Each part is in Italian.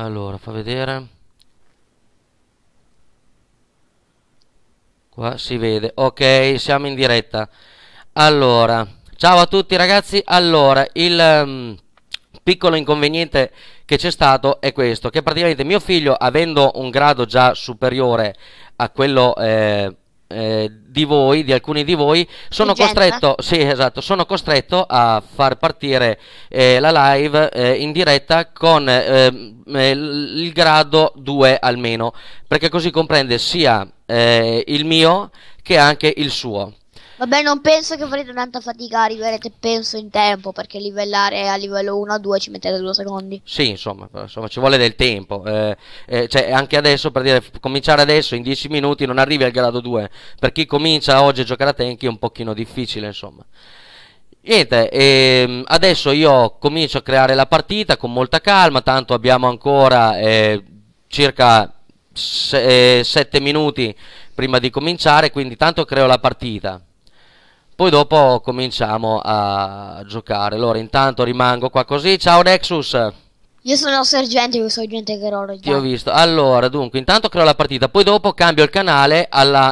Allora, fa vedere. Qua si vede. Ok, siamo in diretta. Allora, ciao a tutti ragazzi. Allora, il piccolo inconveniente che c'è stato è questo, che praticamente mio figlio, avendo un grado già superiore a quello di voi, di alcuni di voi, sono Urgenza? costretto, sì, esatto, sono costretto a far partire la live in diretta con il grado 2 almeno, perché così comprende sia il mio che anche il suo. Vabbè, non penso che farete tanta fatica, arriverete penso in tempo, perché livellare a livello 1 a 2 ci mettete 2 secondi. Sì, insomma, ci vuole del tempo. Cioè, anche adesso, per dire, cominciare adesso in 10 minuti non arrivi al grado 2. Per chi comincia oggi a giocare a Tenki è un pochino difficile, insomma. Niente, adesso io comincio a creare la partita con molta calma, tanto abbiamo ancora circa 7 minuti prima di cominciare, quindi tanto creo la partita. Poi dopo cominciamo a giocare. Allora, intanto rimango qua così. Ciao Nexus, Io sono sergente Guerrero ti ho già. visto. Allora, dunque, intanto creo la partita. Poi dopo cambio il canale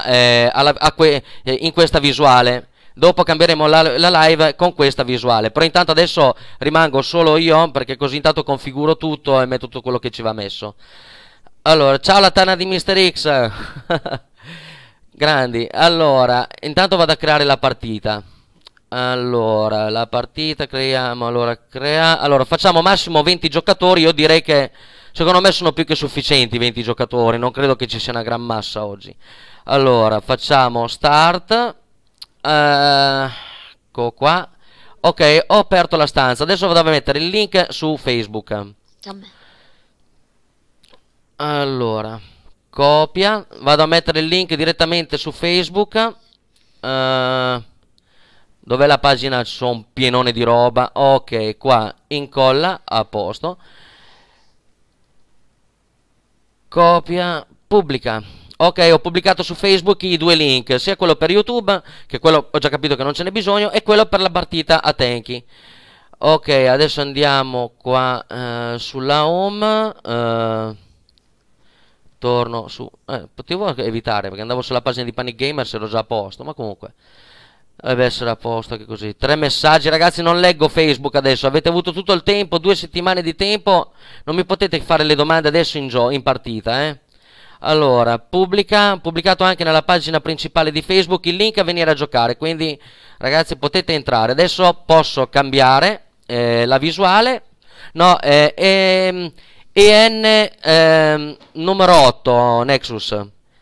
in questa visuale. Dopo cambieremo la live con questa visuale. Però intanto adesso rimango solo io, perché così intanto configuro tutto e metto tutto quello che ci va messo. Allora, ciao la tana di Mr. X. Grandi. Allora, intanto vado a creare la partita. Allora, la partita creiamo. Allora, facciamo massimo 20 giocatori. Io direi che secondo me sono più che sufficienti 20 giocatori. Non credo che ci sia una gran massa oggi. Allora, facciamo start. Ecco qua. Ok, ho aperto la stanza. Adesso vado a mettere il link su Facebook. Vabbè. Allora, copia, vado a mettere il link direttamente su Facebook. Dov'è la pagina? C'è un pienone di roba. Ok, qua incolla, a posto. Copia, pubblica. Ok, ho pubblicato su Facebook i due link, sia quello per YouTube, che quello ho già capito che non ce n'è bisogno, e quello per la partita a Tenki. Ok, adesso andiamo qua sulla home. Torno su. Potevo evitare perché andavo sulla pagina di Panic Gamers, ero già a posto, ma comunque deve essere a posto che così. 3 messaggi, ragazzi, non leggo Facebook adesso. Avete avuto tutto il tempo, 2 settimane di tempo. Non mi potete fare le domande adesso in partita, eh. Allora, pubblicato anche nella pagina principale di Facebook il link a venire a giocare. Quindi, ragazzi, potete entrare. Adesso posso cambiare la visuale. No, numero 8, Nexus.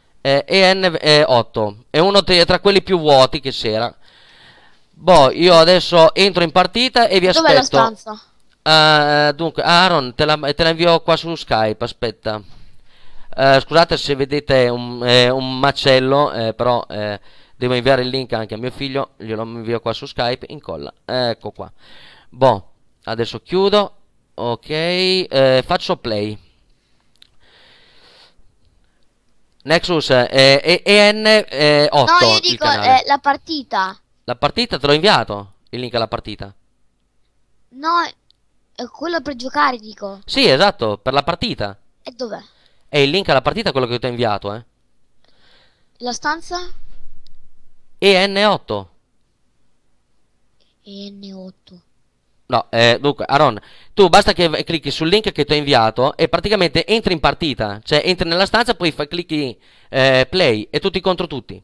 EN8. È uno tra quelli più vuoti che c'era. Boh, io adesso entro in partita e vi Dov'è la aspetto. stanza? Dunque, Aaron, te la invio qua su Skype. Aspetta. Scusate se vedete un macello, però devo inviare il link anche a mio figlio. Glielo invio qua su Skype. Incolla. Ecco qua. Boh, adesso chiudo. Ok, faccio play. Nexus No, io EN8 il dico canale. la partita. La partita te l'ho inviato. Il link alla partita. No, è quello per giocare, dico. Sì, esatto, per la partita. E dov'è? È il link alla partita quello che ti ho inviato, eh. La stanza? EN8. EN8. No, dunque, Aaron, tu basta che clicchi sul link che ti ho inviato e praticamente entri in partita. Cioè, entri nella stanza, poi clicchi play e tutti contro tutti.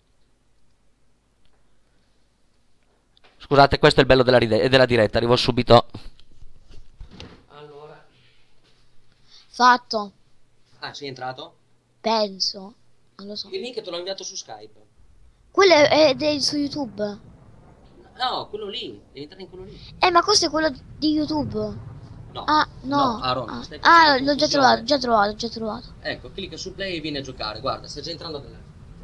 Scusate, questo è il bello della diretta, arrivo subito. Allora. Fatto. Ah, sei entrato? Penso. Non lo so. Il link te l'ho inviato su Skype. Quello è su YouTube. No, quello lì, entra in quello lì. Ma questo è quello di YouTube. No, Ah, no. Aaron, stai facendo L'ho già confusione. trovato, già trovato. Ecco, clicca su play e vieni a giocare. Guarda, sta già entrando dentro.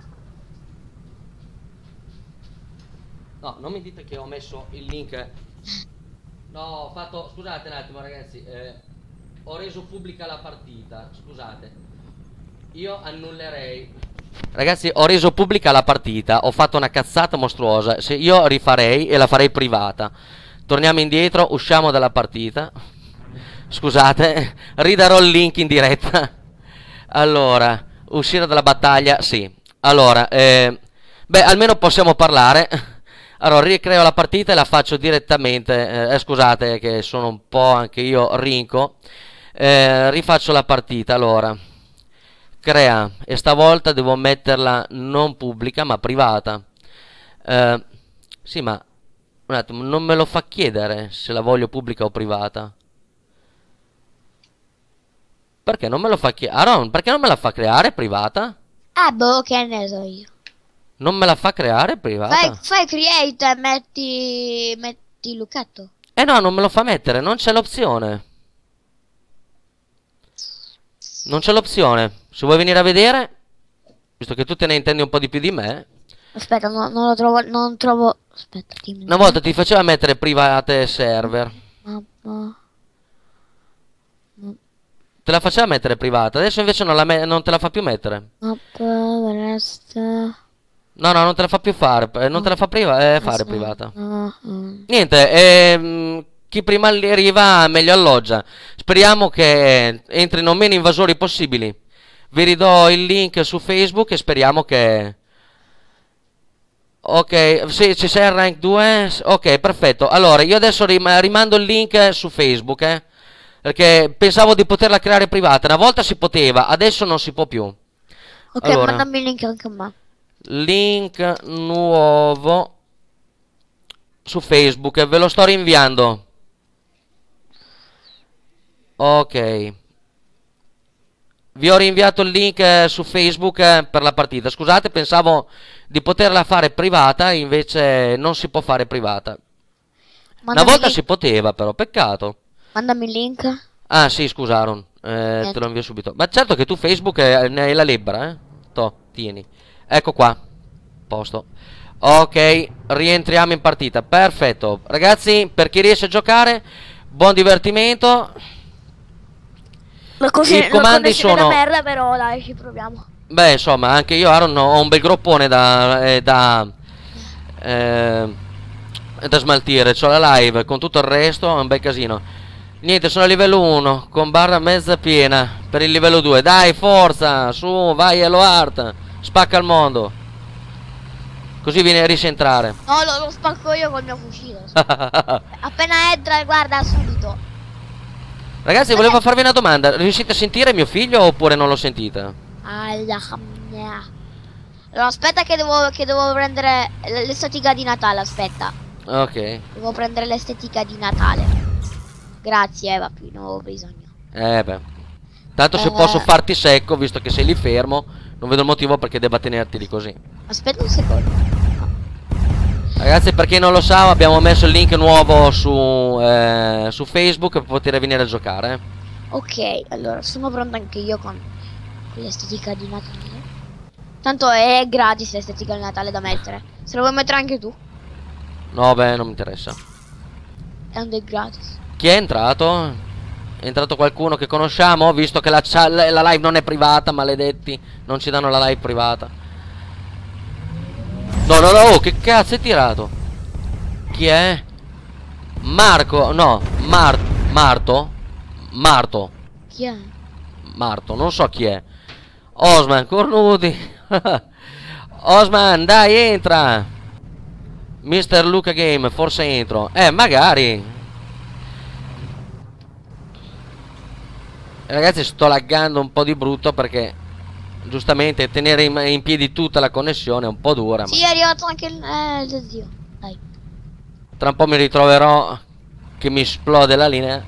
No, non mi dite che ho messo il link. No, ho fatto. Scusate un attimo, ragazzi. Ho reso pubblica la partita. Scusate. Io annullerei. Ragazzi, ho reso pubblica la partita. Ho fatto una cazzata mostruosa. Se io rifarei e la farei privata. Torniamo indietro, usciamo dalla partita. Scusate, ridarò il link in diretta. Allora, uscire dalla battaglia, sì. Allora, beh, almeno possiamo parlare. Allora, ricreo la partita e la faccio direttamente. Scusate che sono un po' anche io rinco. Rifaccio la partita, allora. Crea, e stavolta devo metterla non pubblica, ma privata. Sì, ma un attimo, non me lo fa chiedere se la voglio pubblica o privata. Perché non me lo fa chiedere? Aaron, perché non me la fa creare privata? Ah, boh, che ne so io. Non me la fa creare privata? Fai create e metti il lucchetto. Eh no, non me lo fa mettere, non c'è l'opzione. Non c'è l'opzione. Se vuoi venire a vedere, visto che tu te ne intendi un po' di più di me. Aspetta, non lo trovo, non trovo. Aspetta, dimmi. Una volta ti faceva mettere private server. Mappa. Te la faceva mettere privata, adesso invece non te la fa più mettere. Mappa, resta. No, no, non te la fa più fare, non te la fa fare privata. No. Niente, chi prima arriva meglio alloggia. Speriamo che entrino meno invasori possibili. Vi ridò il link su Facebook e speriamo che... Ok, sì, ci sei al rank 2? Ok, perfetto. Allora, io adesso rimando il link su Facebook, perché pensavo di poterla creare privata. Una volta si poteva, adesso non si può più. Ok, allora, mandami il link anche a me. link nuovo su Facebook, ve lo sto rinviando. Ok. Vi ho rinviato il link su Facebook per la partita. Scusate, pensavo di poterla fare privata, invece non si può fare privata. Una volta si poteva, però, peccato. Mandami il link. Ah, sì, scusa, Aaron, te lo invio subito. Ma certo che tu Facebook ne hai la lebbra, eh? Toh, tieni. Ecco qua. Posto. Ok, rientriamo in partita. Perfetto. Ragazzi, per chi riesce a giocare, buon divertimento. I comandi sono... merda, però dai, ci proviamo. Beh, insomma, anche io, Aaron, ho un bel groppone da smaltire. C'ho la live con tutto il resto, è un bel casino. Niente, sono a livello 1, con barra mezza piena per il livello 2. Dai, forza, su, vai Eloart, spacca il mondo. Così riesci a entrare. No, lo spacco io col mio fucile. Appena entra, guarda, subito. Ragazzi, volevo farvi una domanda. Riuscite a sentire mio figlio oppure non lo sentite? Allora, aspetta che devo prendere l'estetica di Natale, aspetta. Ok. Devo prendere l'estetica di Natale. Grazie, Eva, più non avevo bisogno. Beh. Tanto se posso farti secco, visto che sei lì fermo, non vedo il motivo perché debba tenerti lì così. Aspetta un secondo. Ragazzi, per chi non lo sa, abbiamo messo il link nuovo su Facebook per poter venire a giocare. Ok, allora sono pronta anche io con l'estetica di Natale. Tanto è gratis l'estetica di Natale da mettere. Se lo vuoi mettere anche tu. No, beh, non mi interessa. È gratis. Chi è entrato? È entrato qualcuno che conosciamo? Visto che la live non è privata, maledetti. Non ci danno la live privata. No, no, no, oh, che cazzo hai tirato? Chi è? Marco, no, Marto? Marto. Chi è? Marto, non so chi è. Osman, cornuti. Osman, dai, entra. Mr. Luca Game, forse entro. Magari. Ragazzi, sto laggando un po' di brutto perché giustamente tenere in piedi tutta la connessione è un po' dura. Sì, è arrivato anche il zio. Dai. Tra un po' mi ritroverò che mi esplode la linea.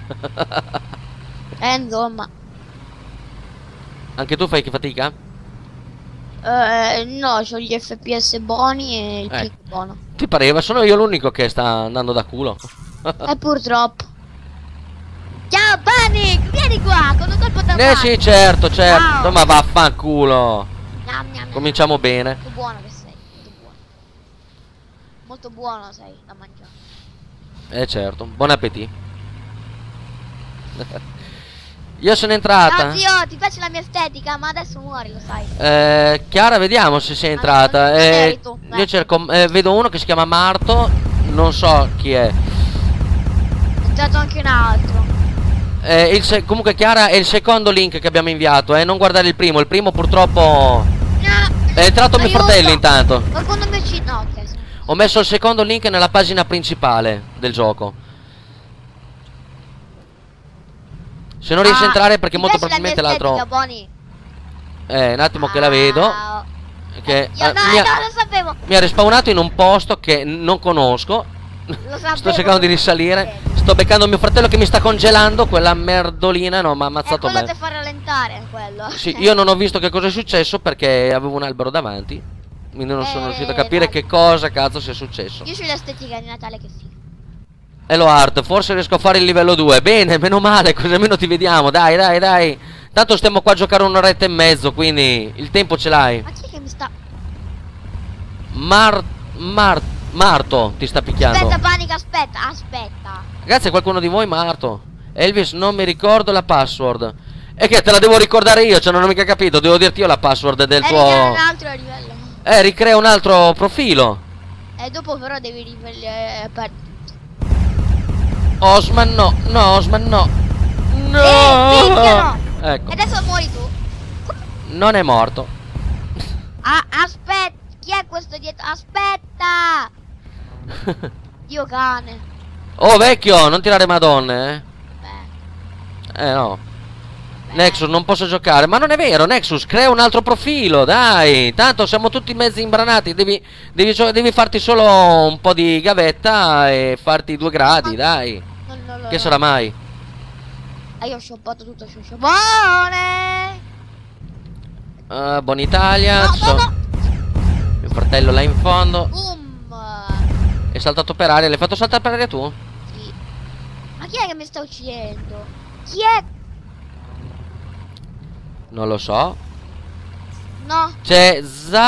Insomma. Anche tu fai che fatica? No, c'ho gli FPS buoni e il ping buono. Ti pareva? Sono io l'unico che sta andando da culo. Purtroppo. Ciao Panic, vieni qua, con un colpo da sì, certo, certo. Ciao. Ma vaffanculo. Miam. Cominciamo bene. Molto buono che sei, molto buono. Molto buono sei da mangiare. Certo, buon appetito. Io sono entrata. No, zio, ti piace la mia estetica, ma adesso muori, lo sai. Chiara, vediamo se sei entrata. Io cerco, vedo uno che si chiama Marto. Non so chi è. È entrato anche un altro. Comunque Chiara è il secondo link che abbiamo inviato, non guardare il primo purtroppo... È entrato mio fratello intanto. Qualcuno mi ci... No, ok. Ho messo il secondo link nella pagina principale del gioco. Se non riesci a entrare perché molto probabilmente l'altro... un attimo che la vedo. Che no, lo sapevo. mi ha respawnato in un posto che non conosco. Lo sapevo. Sto cercando di risalire. Sto beccando mio fratello che mi sta congelando. Quella merdolina, no, mi ha ammazzato quello bene. ti fa rallentare, quello. Sì, io non ho visto che cosa è successo perché avevo un albero davanti. Quindi non sono riuscito a capire che cosa cazzo sia successo. Io c'ho l'estetica di Natale che sì. Hello Art, forse riesco a fare il livello 2. Bene, meno male, così almeno ti vediamo. Dai, dai, dai. Tanto stiamo qua a giocare un'oretta e mezzo, quindi il tempo ce l'hai. Ma chi è che mi sta... Marto ti sta picchiando. Aspetta, Panica, aspetta. Ragazzi, è qualcuno di voi Marto? Elvis, non mi ricordo la password. E che te la devo ricordare io, cioè non ho mica capito. Devo dirti io la password del tuo... un altro livello. Ricrea un altro profilo. Dopo però devi rivelare... Osman no, Osman no. No! Ecco. E adesso muori tu. Non è morto. Aspetta, chi è questo dietro? Aspetta! Dio cane. Oh vecchio, non tirare madonne, Beh. No. Nexus, non posso giocare. Ma non è vero, Nexus, crea un altro profilo, dai. Tanto siamo tutti mezzi imbranati. Devi farti solo un po' di gavetta e farti 2 gradi, dai. Che sarà mai? Io ho shoppato tutto su shopone. Buon Italia. No. Mio fratello là in fondo. Boom. È saltato per aria. L'hai fatto saltare per aria tu? Sì. Ma chi è che mi sta uccidendo? Chi è? Non lo so. No. C'è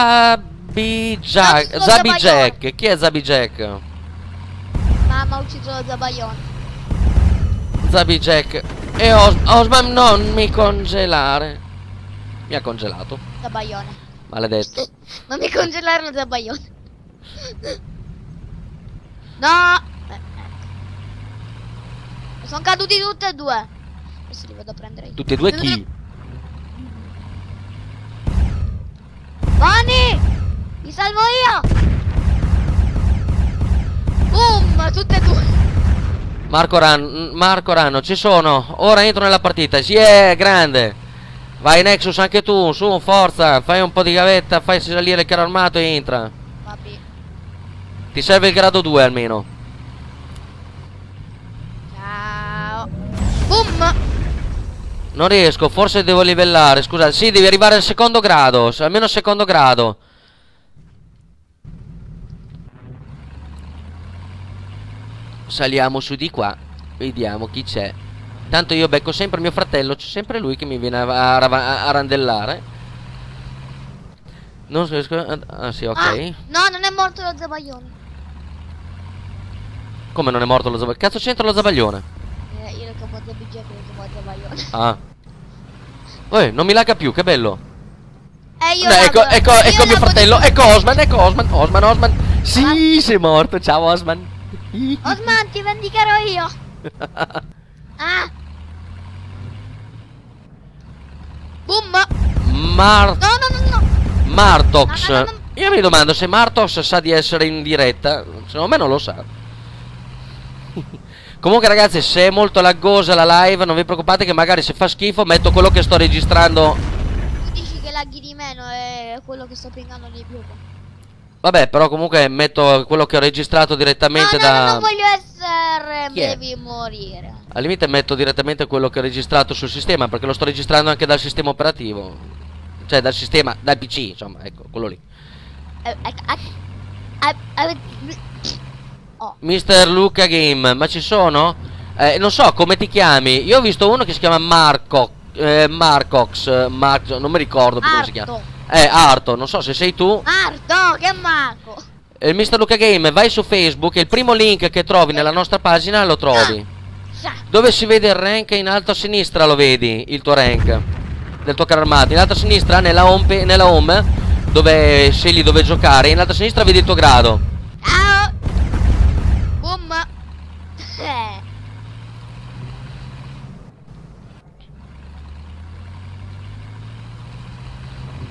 Zabijack. Chi è Zabijack? Mamma ha ucciso lo Zabaione. Zabijack. E Osman non mi congelare. Mi ha congelato. Zabaione. Maledetto. Non mi congelare lo Zabaione. No. Sono caduti tutti e due. Adesso li vado a prendere io. Tutti e due chi? Vani! Mi salvo io! Boom! Tutte e due! Marco Ranno, ci sono. Ora entro nella partita. Sì, è grande. Vai Nexus anche tu, su, forza. Fai un po' di gavetta, fai salire il carro armato e entra. Vabbè. Ti serve il grado 2 almeno. Ciao! Boom! Non riesco, forse devo livellare. Scusa, sì, devi arrivare al secondo grado. Almeno al secondo grado. Saliamo su di qua. Vediamo chi c'è. Tanto io becco sempre mio fratello. C'è sempre lui che mi viene a randellare. Non riesco. Ah sì, ok. No, non è morto lo Zabaione. Come non è morto lo Zabaglione? Cazzo c'entra lo Zabaglione? Io lo chiamo Zabaione, lo chiamo Zabaione. Ah. Non mi lagga più, che bello. Io ecco mio fratello. Ecco Osman. Sì, sei morto. Ciao Osman. Osman, ti vendicherò io. Boom. No. Martox. No. Io mi domando se Martox sa di essere in diretta. Secondo me non lo sa. Comunque ragazzi, se è molto laggosa la live, non vi preoccupate che magari se fa schifo metto quello che sto registrando. Tu dici che laghi di meno è quello che sto pingando di più. Vabbè, però comunque metto quello che ho registrato direttamente No, non voglio essere. Devi morire. Al limite metto direttamente quello che ho registrato sul sistema, perché lo sto registrando anche dal sistema operativo. Cioè dal sistema, dal PC, insomma, ecco, quello lì. Mr. Luca Game, ma ci sono? Non so come ti chiami. Io ho visto uno che si chiama Marcox, non mi ricordo più come si chiama. Arto, non so se sei tu. Arto, che Marco. Il Mr. Luca Game, vai su Facebook e il primo link che trovi nella nostra pagina lo trovi. Dove si vede il rank in alto a sinistra lo vedi, il tuo rank del tuo carro armato. In alto a sinistra nella home dove scegli dove giocare, in alto a sinistra vedi il tuo grado. Boom.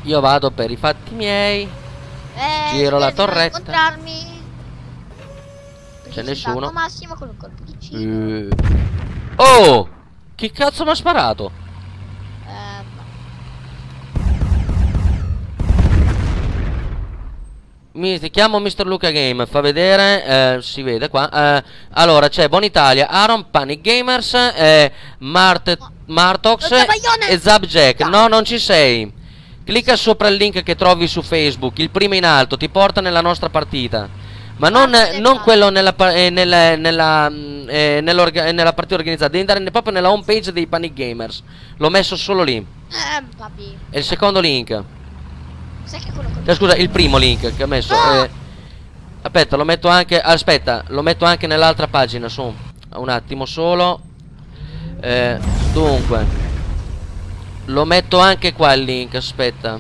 Io vado per i fatti miei. Giro la spero di non torretta. incontrarmi. C'è nessuno. Massimo con un colpo di cino. Oh! Chi cazzo mi ha sparato? Mi chiamo Mr. Luca Game, fa vedere, si vede qua. Allora c'è Bonitalia, Aaron, Panic Gamers, Martox e Zabjack. No, non ci sei. Clicca sopra il link che trovi su Facebook, il primo in alto, ti porta nella nostra partita. Ma non quello nella partita organizzata, devi andare proprio nella home page dei Panic Gamers. L'ho messo solo lì. Papi. È il secondo link. Sai che quello con... Scusa, il primo link che ho messo. Aspetta, lo metto anche. Aspetta, lo metto anche nell'altra pagina. Su, un attimo solo. Dunque, lo metto anche qua il link. Aspetta,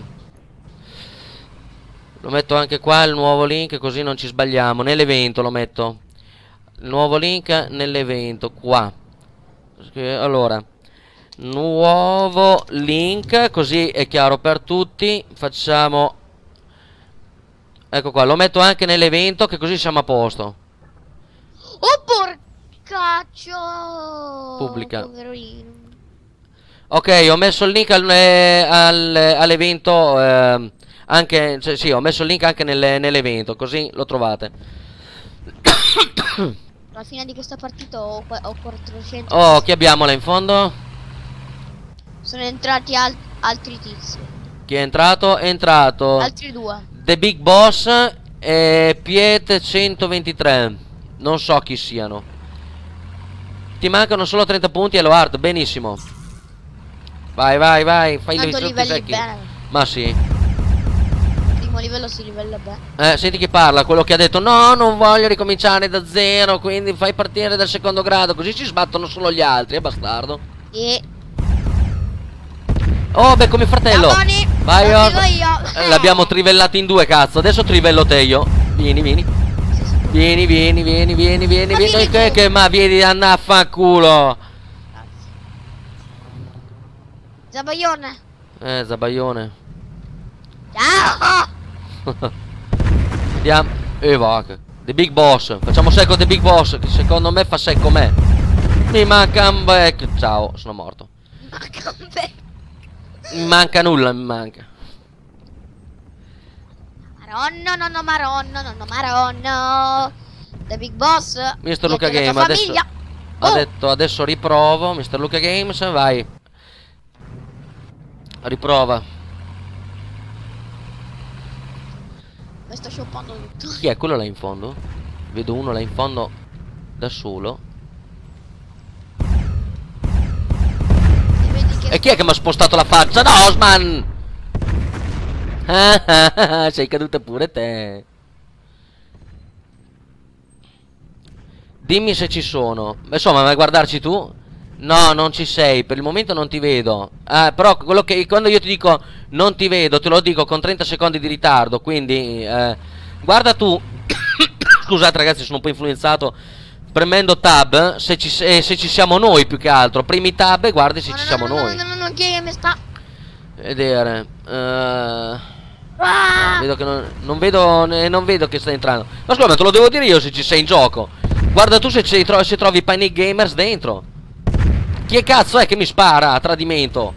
lo metto anche qua il nuovo link, così non ci sbagliamo. Nell'evento lo metto. Il nuovo link nell'evento qua. Allora, nuovo link, così è chiaro per tutti. Facciamo, ecco qua, lo metto anche nell'evento, che così siamo a posto. Oh porcaccio. Pubblica. Poverino. Ok, ho messo il link all'evento, anche, cioè, sì, ho messo il link anche nell'evento, così lo trovate. Alla fine di questa partita ho 400. Oh, chi abbiamo là in fondo? Sono entrati altri tizi. Chi è entrato? È entrato Altri due. The Big Boss e Piet 123. Non so chi siano. Ti mancano solo 30 punti e lo hard. Benissimo. Vai, vai, vai. Fai Tanto tutti i livelli secchi. bene. Ma sì. Primo livello si livella bene. Senti chi parla, quello che ha detto no, non voglio ricominciare da zero, quindi fai partire dal secondo grado, così ci sbattono solo gli altri, è bastardo. E... Oh, beh, come fratello. Damoni, Vai, lo oh. dico io. L'abbiamo trivellato in due, cazzo. Adesso trivello te io. Vieni, vieni. Sì, sì. Vieni, vieni, vieni, vieni, vieni, Ma vieni. vieni tu. Ma vieni a affanculo. Grazie. Zabaione. Zabaione. Ciao. Andiamo. Va. The Big Boss. Facciamo secco The Big Boss, che secondo me fa secco me. Mi manca un back. Ciao, sono morto. Manca un be- Mi manca nulla, mi manca. Maronno, nonno Maronno, nonno Maronno. The Big Boss. Mr. Luca Niente, la Game tua adesso famiglia. ha Oh. detto adesso riprovo. Mr. Luca Games, vai. Riprova. Mi sto scioppando tutto. Chi è quello là in fondo? Vedo uno là in fondo da solo. E vedi che E chi è che mi ha spostato la faccia? No, Osman! Sei caduta pure te. Dimmi se ci sono. Insomma, vai a guardarci tu? No, non ci sei. Per il momento non ti vedo. Però quello che quando io ti dico non ti vedo, te lo dico con 30 secondi di ritardo. Quindi guarda tu. Scusate ragazzi, sono un po' influenzato. Premendo tab, se ci siamo noi più che altro. Premi tab e guardi se ci siamo noi. No, chi mi sta? Vedere. Ah! Vedo che non vedo che stai entrando. Ma scusa, ma te lo devo dire io se ci sei in gioco. Guarda tu se trovi Panic Gamers dentro. Chi cazzo è che mi spara a tradimento?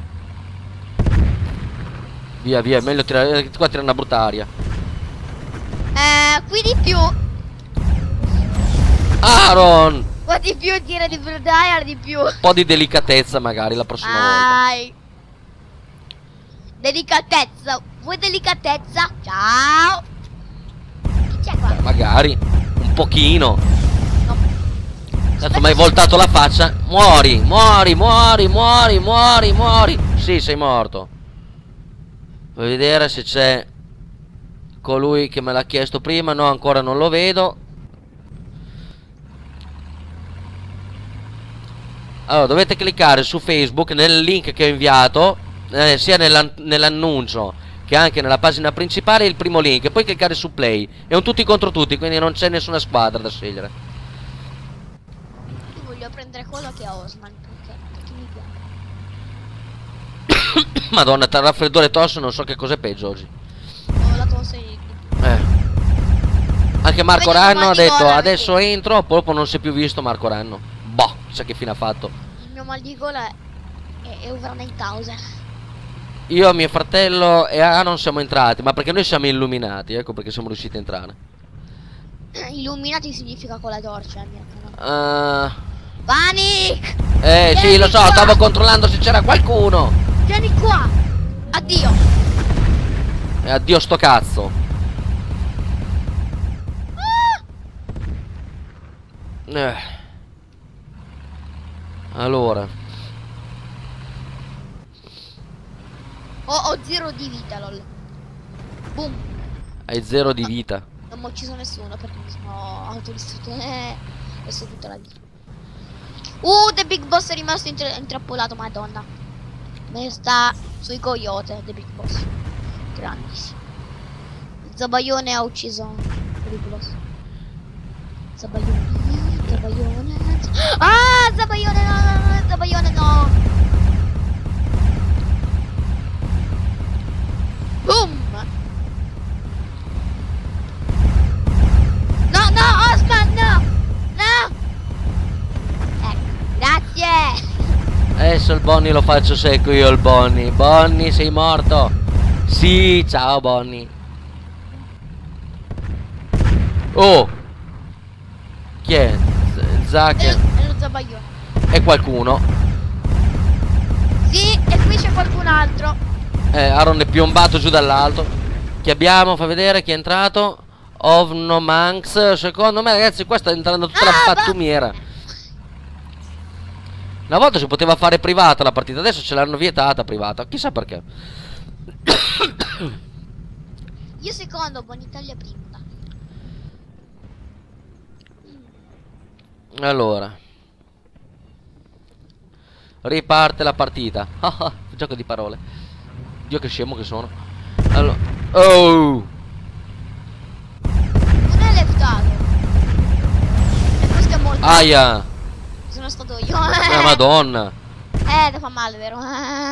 Via, via, è meglio tirare. Qua tira una brutta aria. Qui di più. Aaron! Qua di più, tira di più, dai, di più. Un po' di delicatezza magari la prossima volta. Dai. Delicatezza. Vuoi delicatezza? Ciao. Chi c'è qua? Magari. Un pochino. No. Tanto mi hai voltato la faccia. Muori, muori, muori, muori, muori, muori. Sì, sei morto. Vuoi vedere se c'è colui che me l'ha chiesto prima? No, ancora non lo vedo. Allora, dovete cliccare su Facebook nel link che ho inviato, sia nell'annuncio che anche nella pagina principale, il primo link, e poi cliccare su play. È un tutti contro tutti, quindi non c'è nessuna squadra da scegliere. Io voglio prendere quello che ha Osman perché mi piace. Madonna, tra raffreddore e tosse non so che cos'è peggio oggi. Oh, la tosse. Anche Marco Vedi, Ranno ha domani detto ora, adesso entro, dopo non si è più visto Marco Ranno. Boh, chissà che fine ha fatto. Il mio mal di gola è over 9000. Io, mio fratello e Aaron siamo entrati, ma perché noi siamo illuminati, ecco perché siamo riusciti a entrare. Illuminati significa con la torcia, mia. Panic! Sì, Vieni lo so, qua! stavo controllando se c'era qualcuno. Vieni qua! Addio! E addio sto cazzo. Allora. Ho 0 di vita, lol. Boom! Hai 0 di vita. Non mi ho ucciso nessuno perché mi sono autodistrutto. Adesso tutta la vita. The Big Boss è rimasto intrappolato, madonna. Me sta sui coyote, The Big Boss. Grandissimo. Zabaione ha ucciso The Big Boss. Zabaione. Ah, Zabaione no, Zabaione no. Boom. No, Osman, no. Grazie. Adesso il Bonnie lo faccio secco io il Bonnie. Bonnie, sei morto? Sì, ciao Bonnie. Oh! Chi è? Zack? È lo Zabaione. È qualcuno. Sì, e qui c'è qualcun altro. Aaron è piombato giù dall'alto. Chi abbiamo? Fa vedere chi è entrato. Ovnomanx. Secondo me ragazzi qua sta entrando tutta la pattumiera. Una volta si poteva fare privata la partita, adesso ce l'hanno vietata privata, chissà perché. Io secondo, Buonitalia prima. Allora. Riparte la partita. Gioco di parole. Dio che scemo che sono. Allora. Oh! Non è leftato. E questo è molto. Aia! Sono stato io. Madonna! Ti fa male, vero?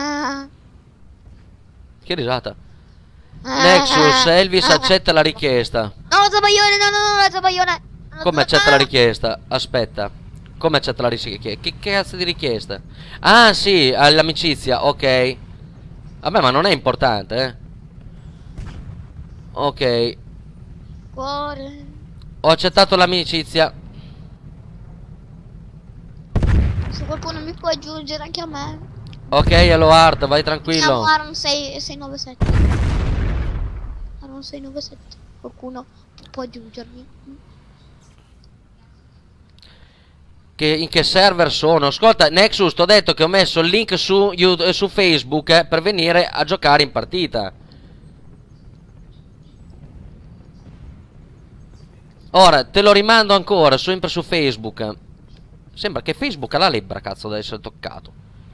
Che risata. Nexus, Elvis accetta la richiesta. No, Zabaione, no, Zabaione. Come accetta la richiesta? Aspetta. Come accetta la richiesta? Che cazzo di richiesta? Ah sì, all'amicizia, ok. Vabbè, ma non è importante, Ok. Cuore. Ho accettato l'amicizia. Se qualcuno mi può aggiungere anche a me. Ok, hello Art, vai tranquillo. Aaron 697. Aaron 697. Qualcuno può aggiungermi? In che server sono? Ascolta, Nexus, ti ho detto che ho messo il link su Facebook per venire a giocare in partita. Ora, te lo rimando ancora, sempre su Facebook. Sembra che Facebook ha la lebbra, cazzo, da essere toccato.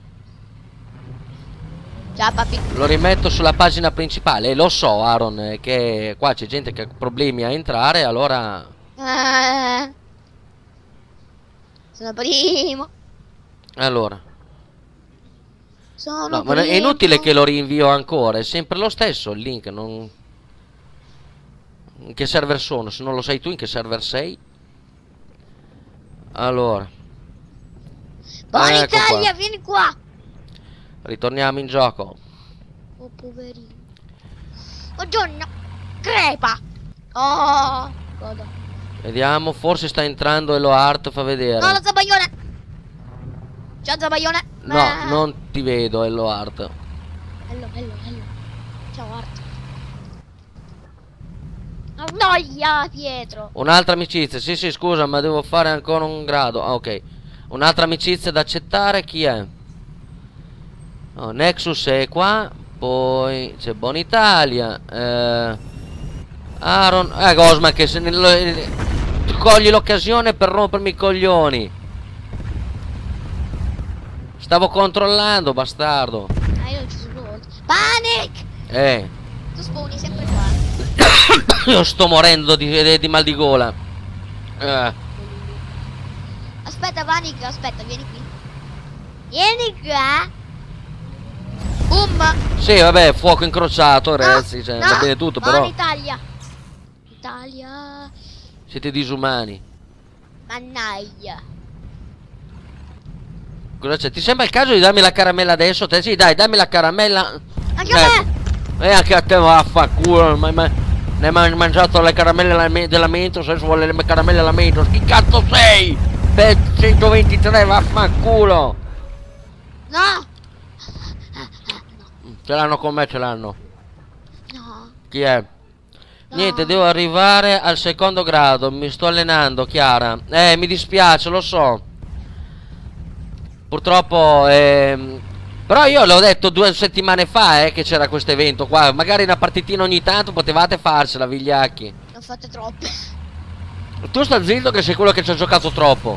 Ciao, papi. Lo rimetto sulla pagina principale. Lo so, Aaron, che qua c'è gente che ha problemi a entrare, allora... Sono primo. Allora. Sono No, ma è inutile che lo rinvio ancora, è sempre lo stesso il link, non... In che server sono? Se non lo sai tu, in che server sei? Allora. Buona Ecco Italia, qua. vieni qua. Ritorniamo in gioco. Oh, poverino. Oh, Giorno. Crepa. Oh, godo. Vediamo, forse sta entrando Elo Art, fa vedere. No, lo Zabaione. Ciao, Zabaione. No, non ti vedo Elo Art. Hello. Ciao, Art. Noia, Pietro. Un'altra amicizia, sì scusa, ma devo fare ancora un grado. Ah, ok. Un'altra amicizia da accettare, chi è? Oh, Nexus è qua. Poi c'è Buonitalia. Aaron. Gosma che se cogli l'occasione per rompermi i coglioni. Stavo controllando, bastardo. Io non ci sono due volte. Panic! Tu spawni sempre qua. Io sto morendo di mal di gola. Aspetta, Panic, aspetta, vieni qui. Vieni qua. Boom! Sì, vabbè, fuoco incrociato, No, ragazzi, cioè, no, va bene tutto, però Italia. Italia. siete disumani. Mannaia. Cosa c'è? Ti sembra il caso di darmi la caramella adesso? Te sì, dai, dammi la caramella. Anche a me. E anche a te vaffanculo, ne hai mangiato le caramelle della Mentos, adesso vuole le caramelle alla Mentos. Chi cazzo sei? Per 123, vaffanculo. No. Ce l'hanno con me, ce l'hanno. No. Chi è? No. Niente, devo arrivare al secondo grado, mi sto allenando, Chiara. Mi dispiace, lo so. Purtroppo, però io l'ho detto 2 settimane fa, che c'era questo evento qua. Magari una partitina ogni tanto potevate farsela, vigliacchi. Ne ho fatte troppe. Tu sta zitto che sei quello che ci ha giocato troppo.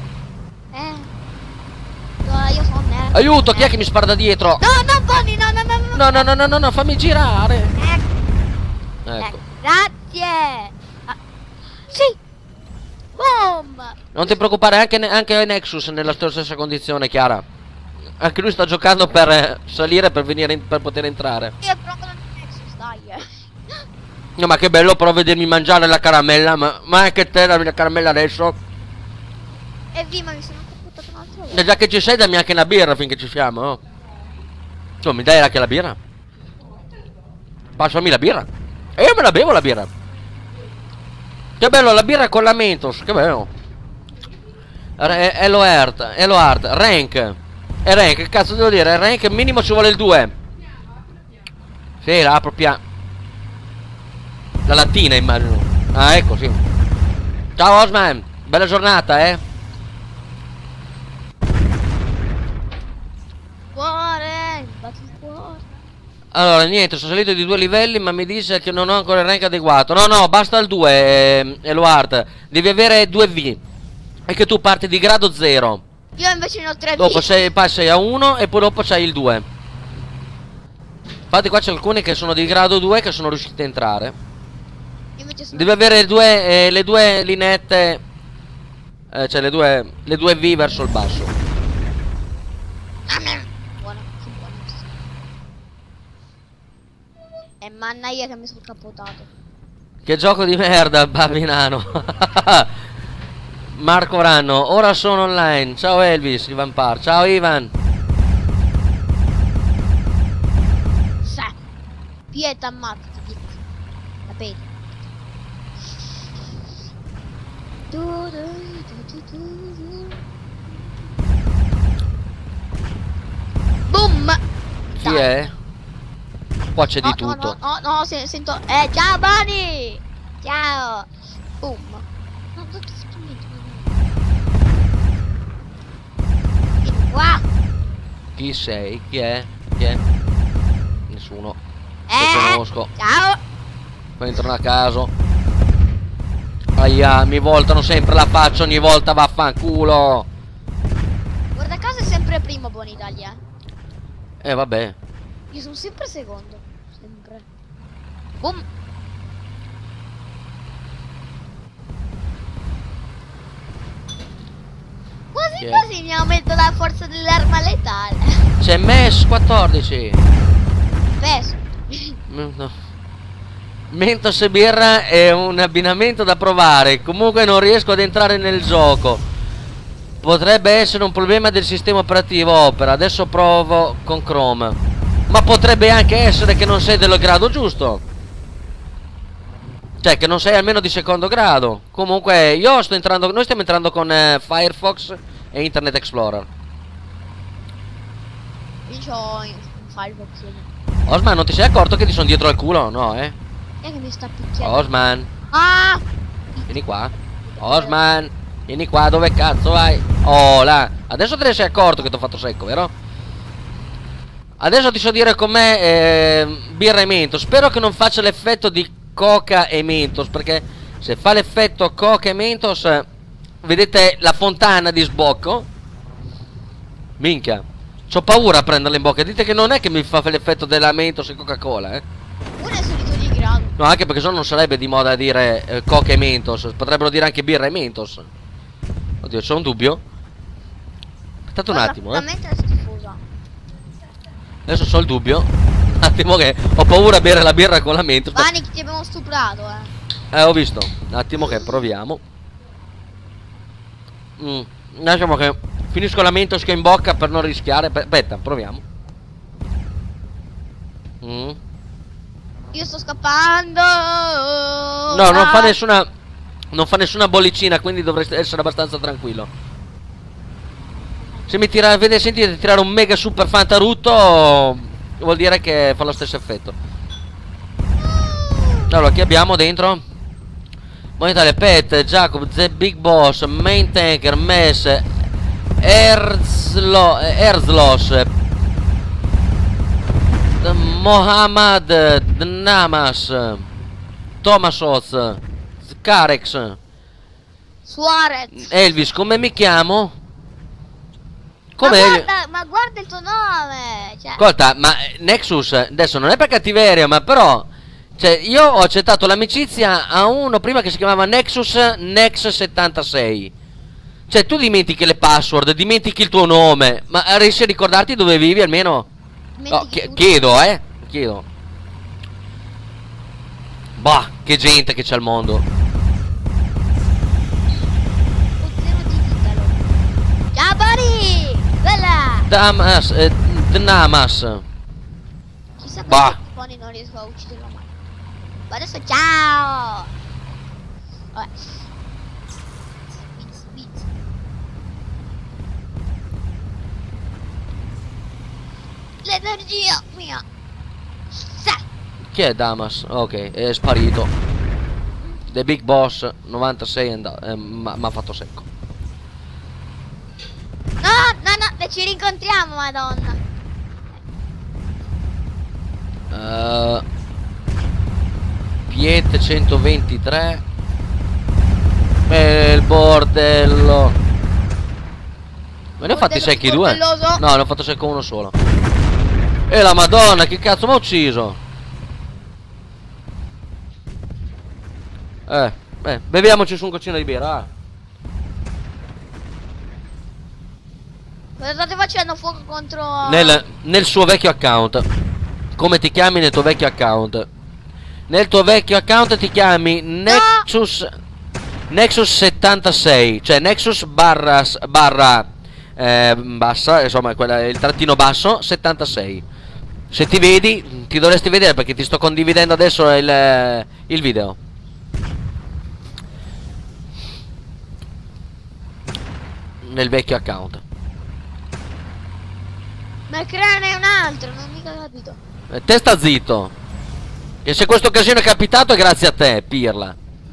No, io sono nerd. Aiuto, chi è che mi spara da dietro? No, no, Bonnie, no, no, no, no. No, no, no, no, no, no, fammi girare. Ecco. Grazie. Ah, sì. Boom. Non ti preoccupare, anche Nexus è nella stessa condizione, Chiara. Anche lui sta giocando per salire per venire per poter entrare. Io provo la Nexus, dai. No, ma che bello però vedermi mangiare la caramella. Ma anche te dammi la caramella adesso. Ma mi sono buttato un altro. E già che ci sei, dammi anche una birra finché ci siamo. Oh. Tu mi dai anche la birra? Passami la birra. E io me la bevo la birra. Che bello, la birra con la Mentos, che bello. Elo Art, rank. E rank, che cazzo devo dire? Rank minimo ci vuole il 2. Sì, la propria. La lattina immagino. Ah, ecco, sì. Ciao Osman, bella giornata, Cuore, batti il cuore. Allora, niente, sono salito di 2 livelli, ma mi dice che non ho ancora il rank adeguato. No, no, basta il 2, Eloard. Devi avere 2V. E che tu parti di grado 0. Io invece ne ho 3 Dopo passi a 1 e poi dopo c'hai il 2. Infatti qua c'è alcuni che sono di grado 2 che sono riusciti a entrare. Io invece sono... Devi avere le due linette, cioè le due V verso il basso. Buona, che buona. E mannaia che mi sono capotato. Che gioco di merda, Babinano. Marco Ranno, ora sono online. Ciao Elvis, Ivan Par. Ciao Ivan. Sa. Pieta ammazzati, Pieta. La pena. Boom. Chi è? Qua c'è di tutto. No, sento... ciao Bunny. Ciao. Boom. No, dove sei finito? Vieni qua. Chi sei? Chi è? Chi è? Nessuno. Lo conosco. Ciao. Poi entrano a caso. Aia, mi voltano sempre la faccia ogni volta, vaffanculo. Guarda caso è sempre primo, Buon Italia. Vabbè. Io sono sempre secondo. Sempre. Boom. Quasi Che è? quasi mi aumento la forza dell'arma letale. C'è MES 14. Peso. No. Mentos e birra è un abbinamento da provare. Comunque non riesco ad entrare nel gioco. Potrebbe essere un problema del sistema operativo Opera. Adesso provo con Chrome. Ma potrebbe anche essere che non sei del grado giusto. Cioè che non sei almeno di secondo grado. Comunque io sto entrando. Noi stiamo entrando con Firefox e Internet Explorer. Io ho un Firefox. Osman, non ti sei accorto che ti sono dietro al culo? No, È che mi sta picchiando. Osman, Ah! vieni qua. Osman, vieni qua, dove cazzo vai? Oh, là. Adesso te ne sei accorto che ti ho fatto secco, vero? Adesso ti so dire com'è birra e Mentos. Spero che non faccia l'effetto di Coca e Mentos, perché se fa l'effetto Coca e Mentos, vedete la fontana di sbocco? Minchia, c'ho paura a prenderla in bocca. Dite che non è che mi fa l'effetto della Mentos e Coca-Cola, Uno è salito di grado. No, anche perché sennò non sarebbe di moda dire Coca e Mentos. Potrebbero dire anche birra e Mentos. Oddio, c'ho un dubbio. Aspettate un attimo, La mente è schifosa. Adesso so il dubbio. Un attimo che ho paura a bere la birra con la mente. Vani, che ti abbiamo stuprato, Ho visto. Un attimo che proviamo. Lasciamo che finisco la mentos che ho in bocca per non rischiare. Aspetta, proviamo. Io sto scappando. No, non fa nessuna. Non fa nessuna bollicina, quindi dovresti essere abbastanza tranquillo. Se mi tira, sentite tirare un mega super fantarutto, vuol dire che fa lo stesso effetto. Allora, chi abbiamo dentro? Monetale, Pet, Jacob, The Big Boss, Main Tanker, Mess, Erzlos, Mohammad, Namas, Tomasos, Carex, Suarez. Elvis, come mi chiamo? Ma guarda il tuo nome. Cioè. Ascolta, ma Nexus, adesso non è per cattiveria, ma però, cioè, io ho accettato l'amicizia a uno prima che si chiamava Nexus Nex76. Cioè, tu dimentichi le password, dimentichi il tuo nome, ma riesci a ricordarti dove vivi almeno? No, chiedo. Chiedo. Bah, che gente che c'è al mondo. Ciao, buddy! Bella! Damas, Dnamas. Chissà Bah. quanti non riesco a ucciderlo mai. Ma adesso ciao! Vabbè. Spitz. L'energia mia. Chi è Damas? Ok, è sparito. The Big Boss 96 è andato, m'ha fatto secco. No, ci rincontriamo, madonna. Piet 123. Il bordello. Ma ne ho fatti secchi due? No, ne ho fatto secco uno solo. E la madonna, che cazzo mi ha ucciso? Beviamoci su un goccino di birra. Cosa state facendo fuoco contro... Nel suo vecchio account. Come ti chiami nel tuo vecchio account? Nel tuo vecchio account ti chiami Nexus Nexus 76. Cioè Nexus barra bassa, insomma il trattino basso 76. Se ti vedi, ti dovresti vedere perché ti sto condividendo adesso il video. Nel vecchio account. Ma creane un altro, non mica capito. Te sta zitto. E se questo casino è capitato è grazie a te, pirla.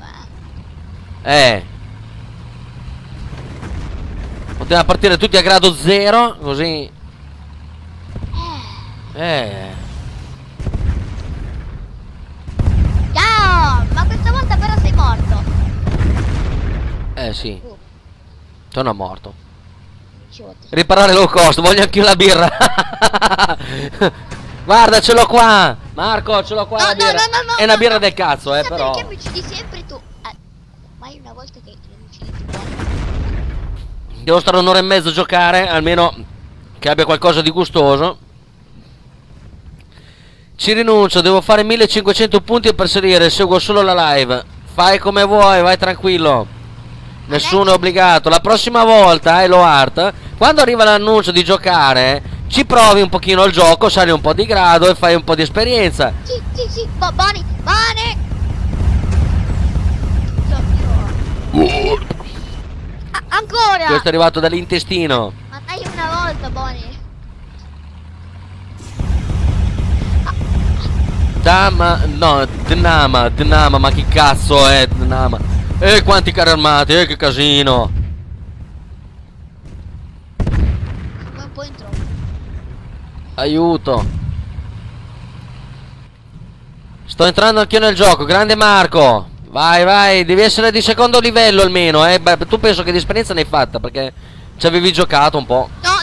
Poteva partire tutti a grado 0, così. Ciao! Ma questa volta però sei morto. Sì. Sono morto. Riparare low cost, voglio anch'io la birra. Guarda, ce l'ho qua. Marco, ce l'ho qua la birra. No, è una birra del cazzo, però. Perché mi uccidi sempre tu? Mai una volta che mi uccidi tu. Devo stare un'ora e mezzo a giocare, almeno che abbia qualcosa di gustoso. Ci rinuncio, devo fare 1500 punti per salire, seguo solo la live. Fai come vuoi, vai tranquillo. Nessuno è obbligato. La prossima volta, Eloart, quando arriva l'annuncio di giocare, ci provi un pochino il gioco, sali un po' di grado e fai un po' di esperienza. Sì, Bani. Ancora. Questo è arrivato dall'intestino. Ma dai una volta, Bani. Dnama, ma chi cazzo è Dnama? Quanti carri armati, che casino. Un po' in troppo. Aiuto. Sto entrando anch'io nel gioco, grande Marco. Vai, devi essere di secondo livello almeno, Beh, tu penso che di esperienza ne hai fatta, perché ci avevi giocato un po'. No.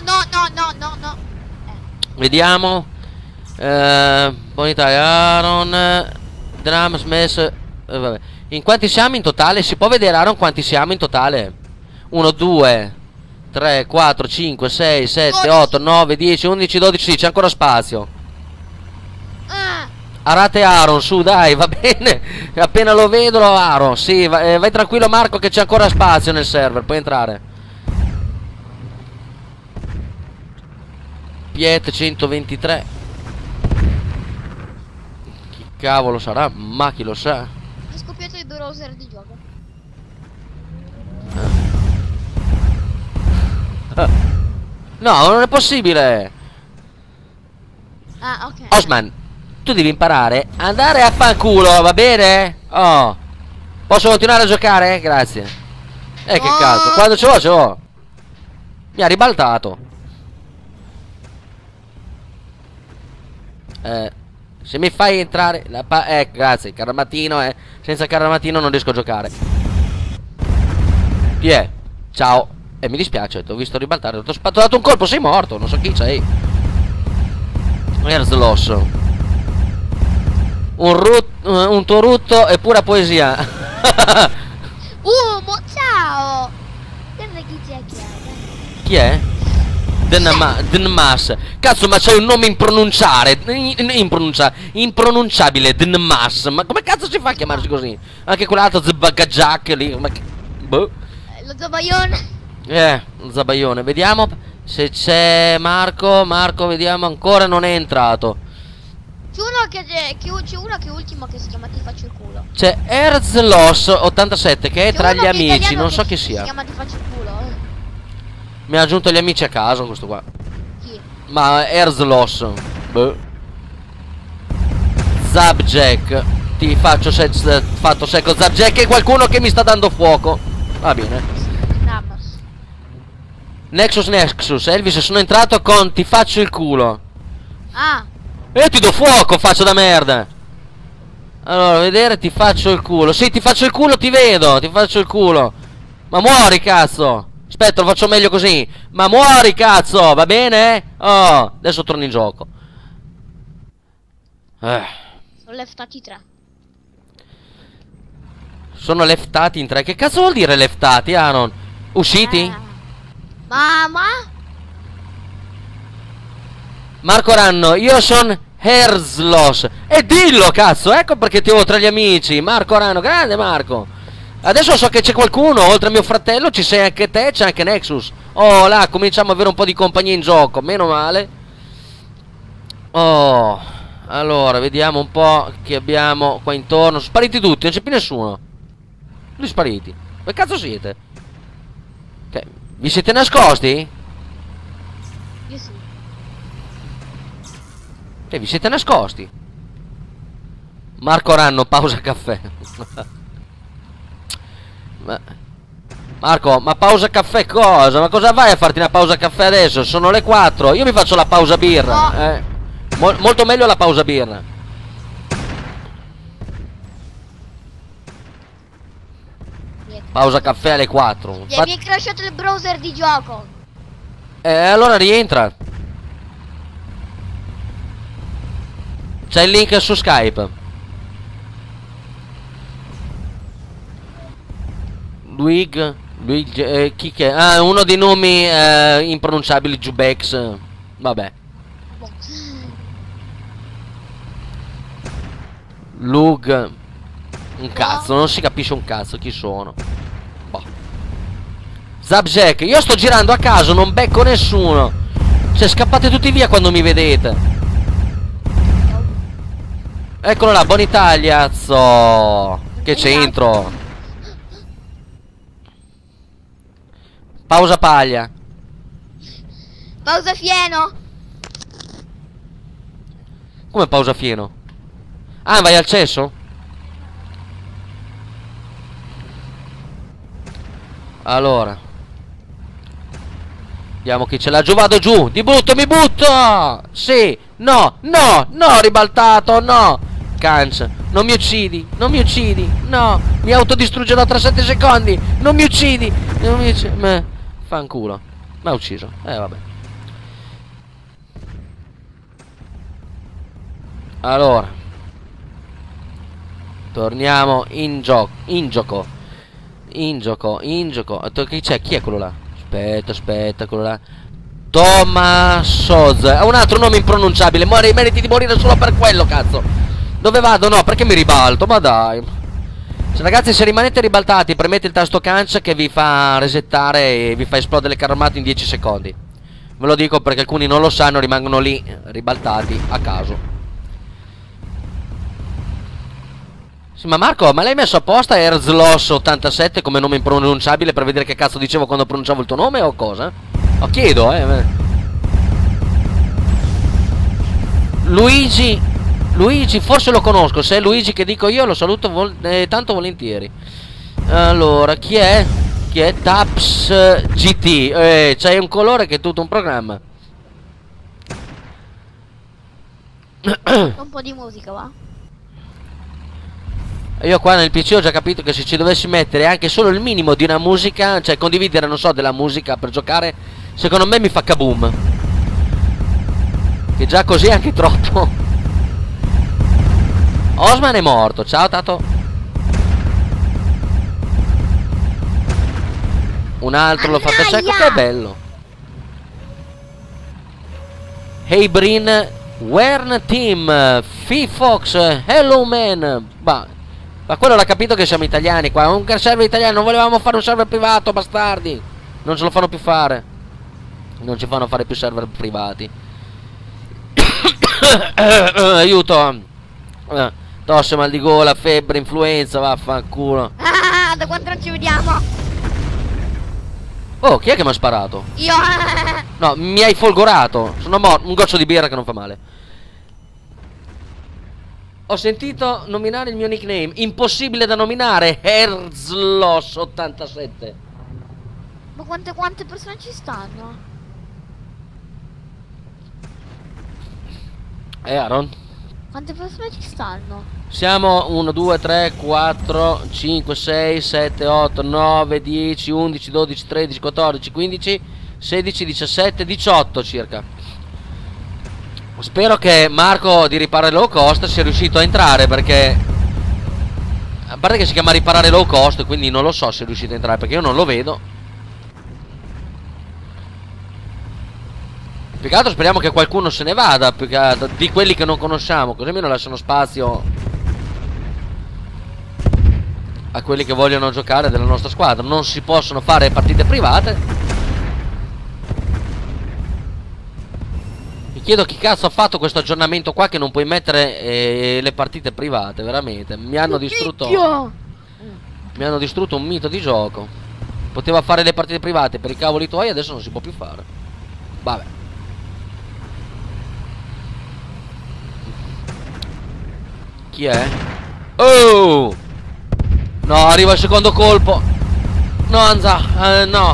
Vediamo. Bonità, Aaron, Drum, Smash. Vabbè. In quanti siamo in totale? Si può vedere, Aaron, quanti siamo in totale? 1, 2, 3, 4, 5, 6, 7, 8, 9, 10, 11, 12. Sì, c'è ancora spazio. Arate Aaron, su, dai, va bene. Appena lo vedo, Aaron. Sì, vai tranquillo, Marco, che c'è ancora spazio nel server. Puoi entrare. Piet 123. Chi cavolo sarà? Ma chi lo sa? È scoppiato il browser di gioco. No, non è possibile. Ah, ok. Osman, tu devi imparare a andare a fanculo, va bene? Oh. Posso continuare a giocare? Grazie. Che No. cazzo, quando ce l'ho, ce l'ho. Mi ha ribaltato. Se mi fai entrare grazie, Caramatino, senza Caramatino non riesco a giocare. Chi è? Ciao. Mi dispiace, ti ho visto ribaltare. Ti ho dato un colpo, sei morto. Non so chi sei. Erzloss. Un tuo rutto e pura poesia. Ciao. Guarda chi c'è chi è. Chi è? Denmas. Cazzo, ma c'hai un nome impronunciabile. Denmas. Ma come cazzo si fa a chiamarsi così? Anche quell'altro Zbagajak lì. Ma che... boh. Lo zabaione. Lo zabaione. Vediamo se c'è Marco. Marco, vediamo, ancora non è entrato. C'è uno che ultimo che si chiama Ti faccio il culo. C'è Erzloss 87 che è tra gli amici, non so chi sia. Si chiama Ti faccio il culo. Mi ha aggiunto gli amici a caso questo qua. Chi? Ma Erzloss. Boh. Zabjack. Ti faccio fatto secco Zabjack e qualcuno che mi sta dando fuoco. Va bene. Nexus, Elvis, sono entrato con ti faccio il culo. Ah. E ti do fuoco, faccio da merda. Allora, vedere, ti faccio il culo. Sì, ti faccio il culo, ti vedo, ti faccio il culo. Ma muori, cazzo. Aspetta, lo faccio meglio così. Ma muori, cazzo, va bene? Oh, adesso torno in gioco. Sono leftati 3. Sono leftati in 3. Che cazzo vuol dire leftati, Aaron? Usciti? Mamma? Marco Ranno, io sono Erzloss. E dillo, cazzo, ecco perché ti ho tra gli amici. Marco Ranno, grande Marco. Adesso so che c'è qualcuno, oltre a mio fratello, ci sei anche te, c'è anche Nexus. Oh, là, cominciamo ad avere un po' di compagnia in gioco, meno male. Oh, allora, vediamo un po' che abbiamo qua intorno. Sono spariti tutti, non c'è più nessuno. Tutti spariti. Che cazzo siete? Che... vi siete nascosti? Io sì. Vi siete nascosti? Marco Ranno, pausa caffè. Marco, ma pausa caffè cosa? Ma cosa vai a farti una pausa caffè adesso? Sono le 4. Io mi faccio la pausa birra. Molto meglio la pausa birra. Pausa caffè alle 4. Mi è crashato il browser di gioco. Allora rientra. C'è il link su Skype. Luig, chi che? Ah, uno dei nomi impronunciabili, Jubex. Vabbè. Lug. Un cazzo, non si capisce un cazzo chi sono. Boh. Zabjack, io sto girando a caso, non becco nessuno. Cioè, scappate tutti via quando mi vedete. Eccolo là, buon Italiazzo. Che c'entro. Pausa paglia. Pausa fieno. Come pausa fieno? Ah, vai al cesso? Allora, vediamo chi ce l'ha giù. Vado giù, mi butto. Sì, no, ribaltato, no. Cans, non mi uccidi, no. Mi autodistruggerò tra 7 secondi. Non mi uccidi. Fanculo. Mi ha ucciso. Vabbè. Allora, torniamo in gioco. Chi c'è? Chi è quello là? Aspetta, quello là. Tomasoz. Ha un altro nome impronunciabile. Meriti di morire solo per quello, cazzo. Dove vado? No, perché mi ribalto? Ma dai. Ragazzi, se rimanete ribaltati, premete il tasto cancel che vi fa resettare e vi fa esplodere il carro armato in 10 secondi. Ve lo dico perché alcuni non lo sanno, rimangono lì ribaltati a caso. Sì, ma Marco, ma l'hai messo apposta Erzlos87 come nome impronunciabile per vedere che cazzo dicevo quando pronunciavo il tuo nome o cosa? Lo chiedo, Luigi, forse lo conosco. Se è Luigi che dico io, lo saluto tanto volentieri. Allora, chi è? Chi è? Taps GT. C'hai un colore che è tutto un programma. Un po' di musica, va? Io qua nel PC ho già capito che se ci dovessi mettere anche solo il minimo di una musica, cioè condividere, non so, della musica per giocare, secondo me mi fa kaboom. Che già così è anche troppo. Osman è morto, ciao Tato. Un altro lo fa per secco, che bello. Hey Brin, Wern Team, Fifox, Hello Man. Ma quello l'ha capito che siamo italiani qua. Un server italiano, non volevamo fare un server privato, bastardi. Non ce lo fanno più fare. Non ci fanno fare più server privati. Aiuto. Tosse, mal di gola, febbre, influenza, vaffanculo. Ah, da quanto non ci vediamo? Oh, chi è che mi ha sparato? Io. No, mi hai folgorato. Sono morto. Un goccio di birra che non fa male. Ho sentito nominare il mio nickname. Impossibile da nominare. Herzlos87. Ma quante persone ci stanno? Aaron? Quante persone ci stanno? Siamo 1, 2, 3, 4, 5, 6, 7, 8, 9, 10, 11, 12, 13, 14, 15, 16, 17, 18 circa. Spero che Marco di Riparare Low Cost sia riuscito a entrare, perché a parte che si chiama Riparare Low Cost, quindi non lo so se è riuscito a entrare, perché io non lo vedo. Più che altro speriamo che qualcuno se ne vada, più che di quelli che non conosciamo, così almeno lasciano spazio a quelli che vogliono giocare della nostra squadra. Non si possono fare partite private. Mi chiedo chi cazzo ha fatto questo aggiornamento qua, che non puoi mettere le partite private. Veramente mi hanno distrutto un mito di gioco. Poteva fare le partite private per i cavoli tuoi, adesso non si può più fare. Vabbè. Chi è? Oh! No, arriva il secondo colpo. No, Hanza, no,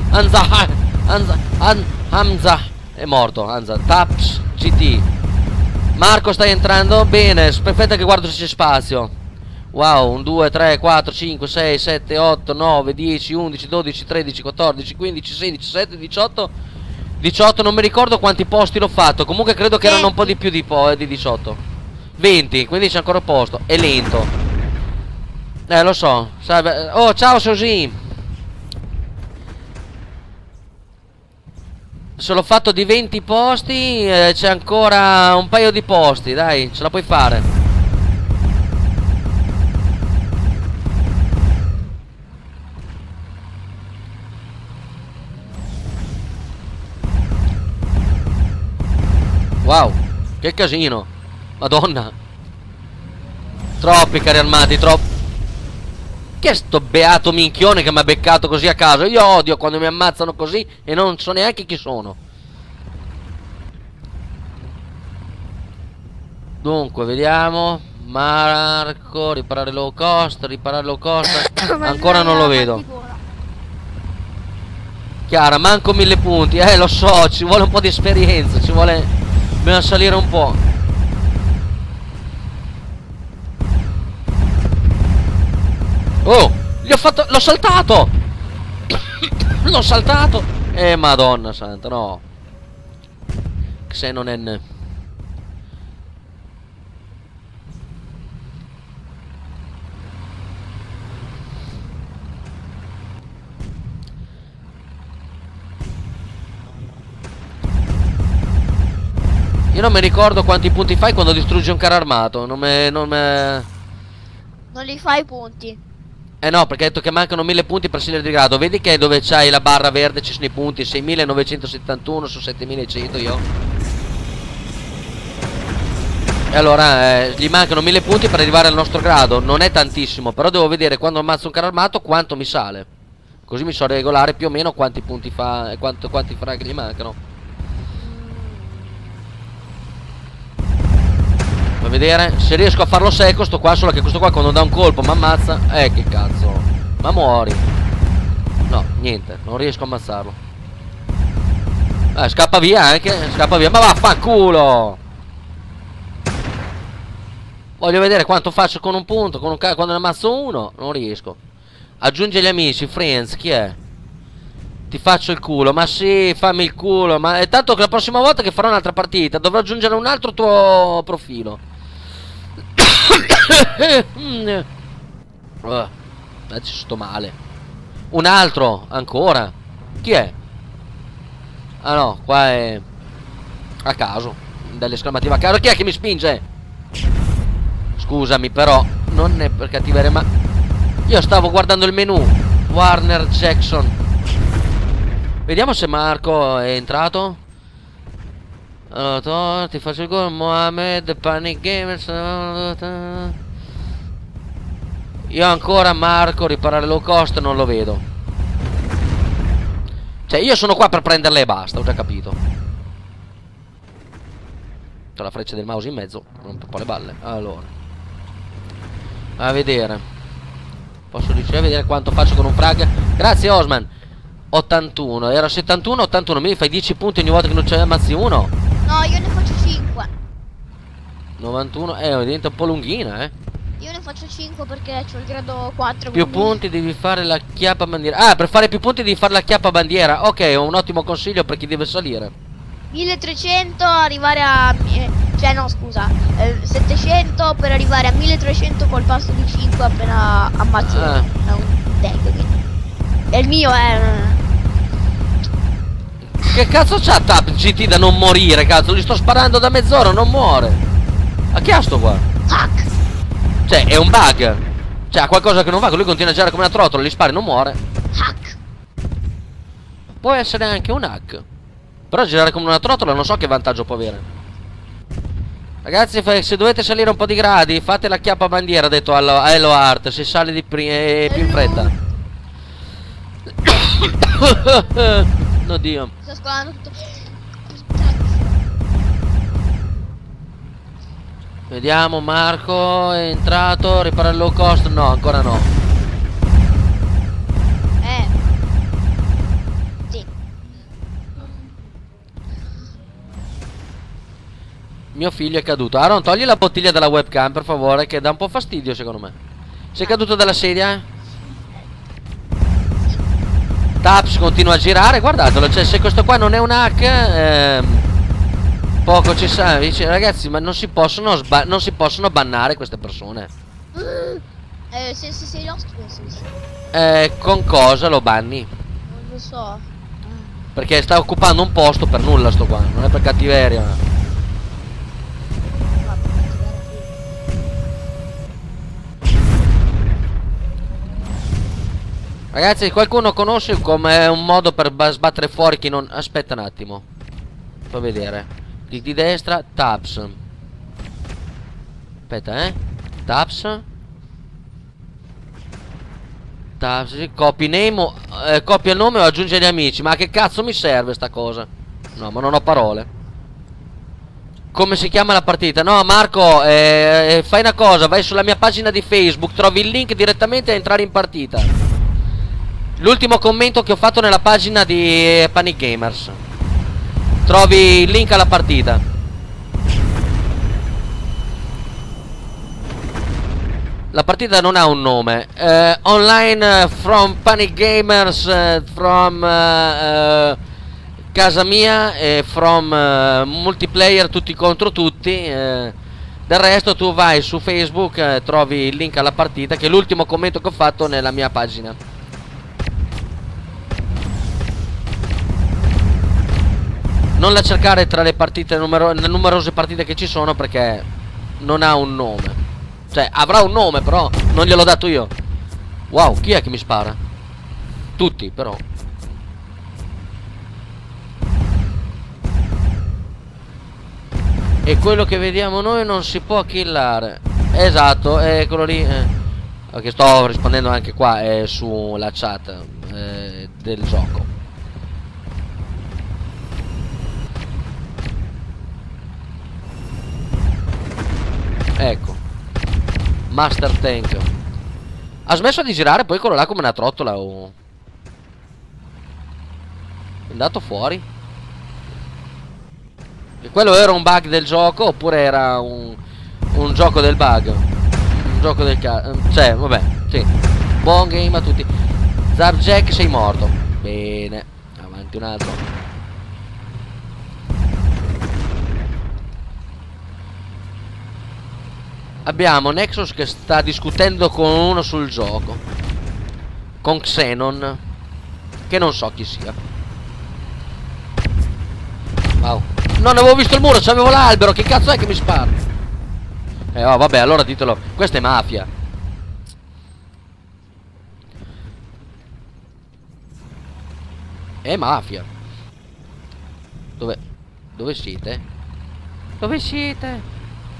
Hanza è morto. Hanza, Taps GT. Marco, stai entrando? Bene, aspetta che guardo se c'è spazio. Wow, 1, 2, 3, 4, 5, 6, 7, 8, 9, 10, 11, 12, 13, 14, 15, 16, 17, 18. 18, non mi ricordo quanti posti l'ho fatto. Comunque credo che erano un po' di più di 18. 20, quindi c'è ancora posto. È lento. Lo so. Oh, ciao Sosi. Se l'ho fatto di 20 posti, c'è ancora un paio di posti. Dai, ce la puoi fare. Wow, che casino. Madonna. Troppi carri armati, troppi. Che è sto beato minchione che mi ha beccato così a caso? Io odio quando mi ammazzano così e non so neanche chi sono. Dunque, vediamo. Marco, riparare low cost. Ancora non lo vedo. Chiara, manco 1000 punti. Lo so, ci vuole un po' di esperienza. Ci vuole. Dobbiamo salire un po'. Oh, gli ho fatto. L'ho saltato. L'ho saltato. Madonna santa, no. Xenonen. Io non mi ricordo quanti punti fai quando distruggi un carro armato. Non li fai i punti. Eh no, perché hai detto che mancano 1000 punti per salire di grado. Vedi che dove c'hai la barra verde ci sono i punti. 6971 su 7100 io. E allora gli mancano 1000 punti per arrivare al nostro grado. Non è tantissimo, però devo vedere quando ammazzo un carro armato quanto mi sale. Così mi so regolare più o meno quanti punti fa e quanti frag gli mancano. Fa vedere se riesco a farlo secco sto qua. Solo che questo qua quando dà un colpo mi ammazza. Che cazzo. Ma muori. No, niente, non riesco a ammazzarlo. Scappa via anche. Scappa via. Ma vaffanculo. Voglio vedere quanto faccio con un punto. Quando ne ammazzo uno. Non riesco. Aggiunge gli amici. Friends. Chi è? Ti faccio il culo. Ma sì, fammi il culo. Ma è tanto che la prossima volta che farò un'altra partita dovrò aggiungere un altro tuo profilo. Ci sto male. Un altro ancora. Chi è? Ah no, qua è a caso. Dell'esclamativa a caso. Chi è che mi spinge? Scusami, però non è per cattiveria, ma io stavo guardando il menu. Warner Jackson. Vediamo se Marco è entrato. Allora, ti faccio il gol. Mohamed, Panic Gamers. Io ancora Marco riparare low cost non lo vedo. Cioè io sono qua per prenderle e basta. Ho già capito. C'ho la freccia del mouse in mezzo. Rompe un po' le balle. Allora, a vedere. Posso riuscire a vedere quanto faccio con un frag. Grazie Osman. 81. Era 71, 81. Mi fai 10 punti ogni volta che non ce ne ammazzi uno. No, io ne faccio 5. 91. Diventa un po' lunghina, Io ne faccio 5 perché ho il grado 4. Più punti devi fare la chiappa bandiera. Ah, per fare più punti devi fare la chiappa bandiera. Ok, è un ottimo consiglio per chi deve salire. 1300 arrivare a... cioè no, scusa. 700 per arrivare a 1300 col passo di 5 appena ammazzo un tag. Quindi. E il mio è... Che cazzo c'ha Tap GT da non morire, cazzo? Gli sto sparando da mezz'ora, non muore. A chi ha sto qua? Hack. Cioè, è un bug. Cioè, ha qualcosa che non va, che lui continua a girare come una trottola, gli spari, non muore. Hack. Può essere anche un hack. Però girare come una trottola non so che vantaggio può avere. Ragazzi, se dovete salire un po' di gradi, fate la chiappa bandiera, ha detto a Hello Art. Si sale di più in fretta. Oddio. Sto scolando tutto. Vediamo, Marco è entrato. Riparare low cost. No, ancora no. Sì. Mio figlio è caduto. Aaron, togli la bottiglia dalla webcam, per favore, che dà un po' fastidio, secondo me. Sei caduto dalla sedia? Taps continua a girare, guardatelo, cioè se questo qua non è un hack, poco ci sa, dice, ragazzi, ma non si possono bannare queste persone. Se sei lost, penso di sì. Con cosa lo banni? Non lo so. Perché sta occupando un posto per nulla sto qua, non è per cattiveria. Ragazzi, qualcuno conosce come un modo per sbattere fuori chi non... Aspetta un attimo. Fa vedere. Clic di destra, tabs. Aspetta, tabs. Tabs, copy name, copia il nome o aggiunge gli amici. Ma che cazzo mi serve sta cosa? No, ma non ho parole. Come si chiama la partita? No, Marco, fai una cosa, vai sulla mia pagina di Facebook, trovi il link direttamente a entrare in partita. L'ultimo commento che ho fatto nella pagina di Panic Gamers. Trovi il link alla partita. La partita non ha un nome. Online from Panic Gamers, from casa mia e from multiplayer tutti contro tutti. Del resto tu vai su Facebook, trovi il link alla partita, che è l'ultimo commento che ho fatto nella mia pagina. Non la cercare tra le partite le numerose partite che ci sono, perché non ha un nome. Cioè avrà un nome, però non gliel'ho dato io. Wow, chi è che mi spara? Tutti però. E quello che vediamo noi non si può killare. Esatto, è quello lì. Ok, sto rispondendo anche qua sulla chat del gioco. Ecco, Master Tank. Ha smesso di girare poi quello là come una trottola o... È andato fuori. E quello era un bug del gioco oppure era un gioco del bug? Un gioco del cioè, vabbè, sì. Buon game a tutti. Zarjack, sei morto. Bene, avanti un altro. Abbiamo Nexus che sta discutendo con uno sul gioco. Con Xenon, che non so chi sia. Wow. Non avevo visto il muro, c'avevo l'albero. Che cazzo è che mi spara? Oh vabbè, allora ditelo. Questa è mafia. È mafia. Dove siete? Dove siete?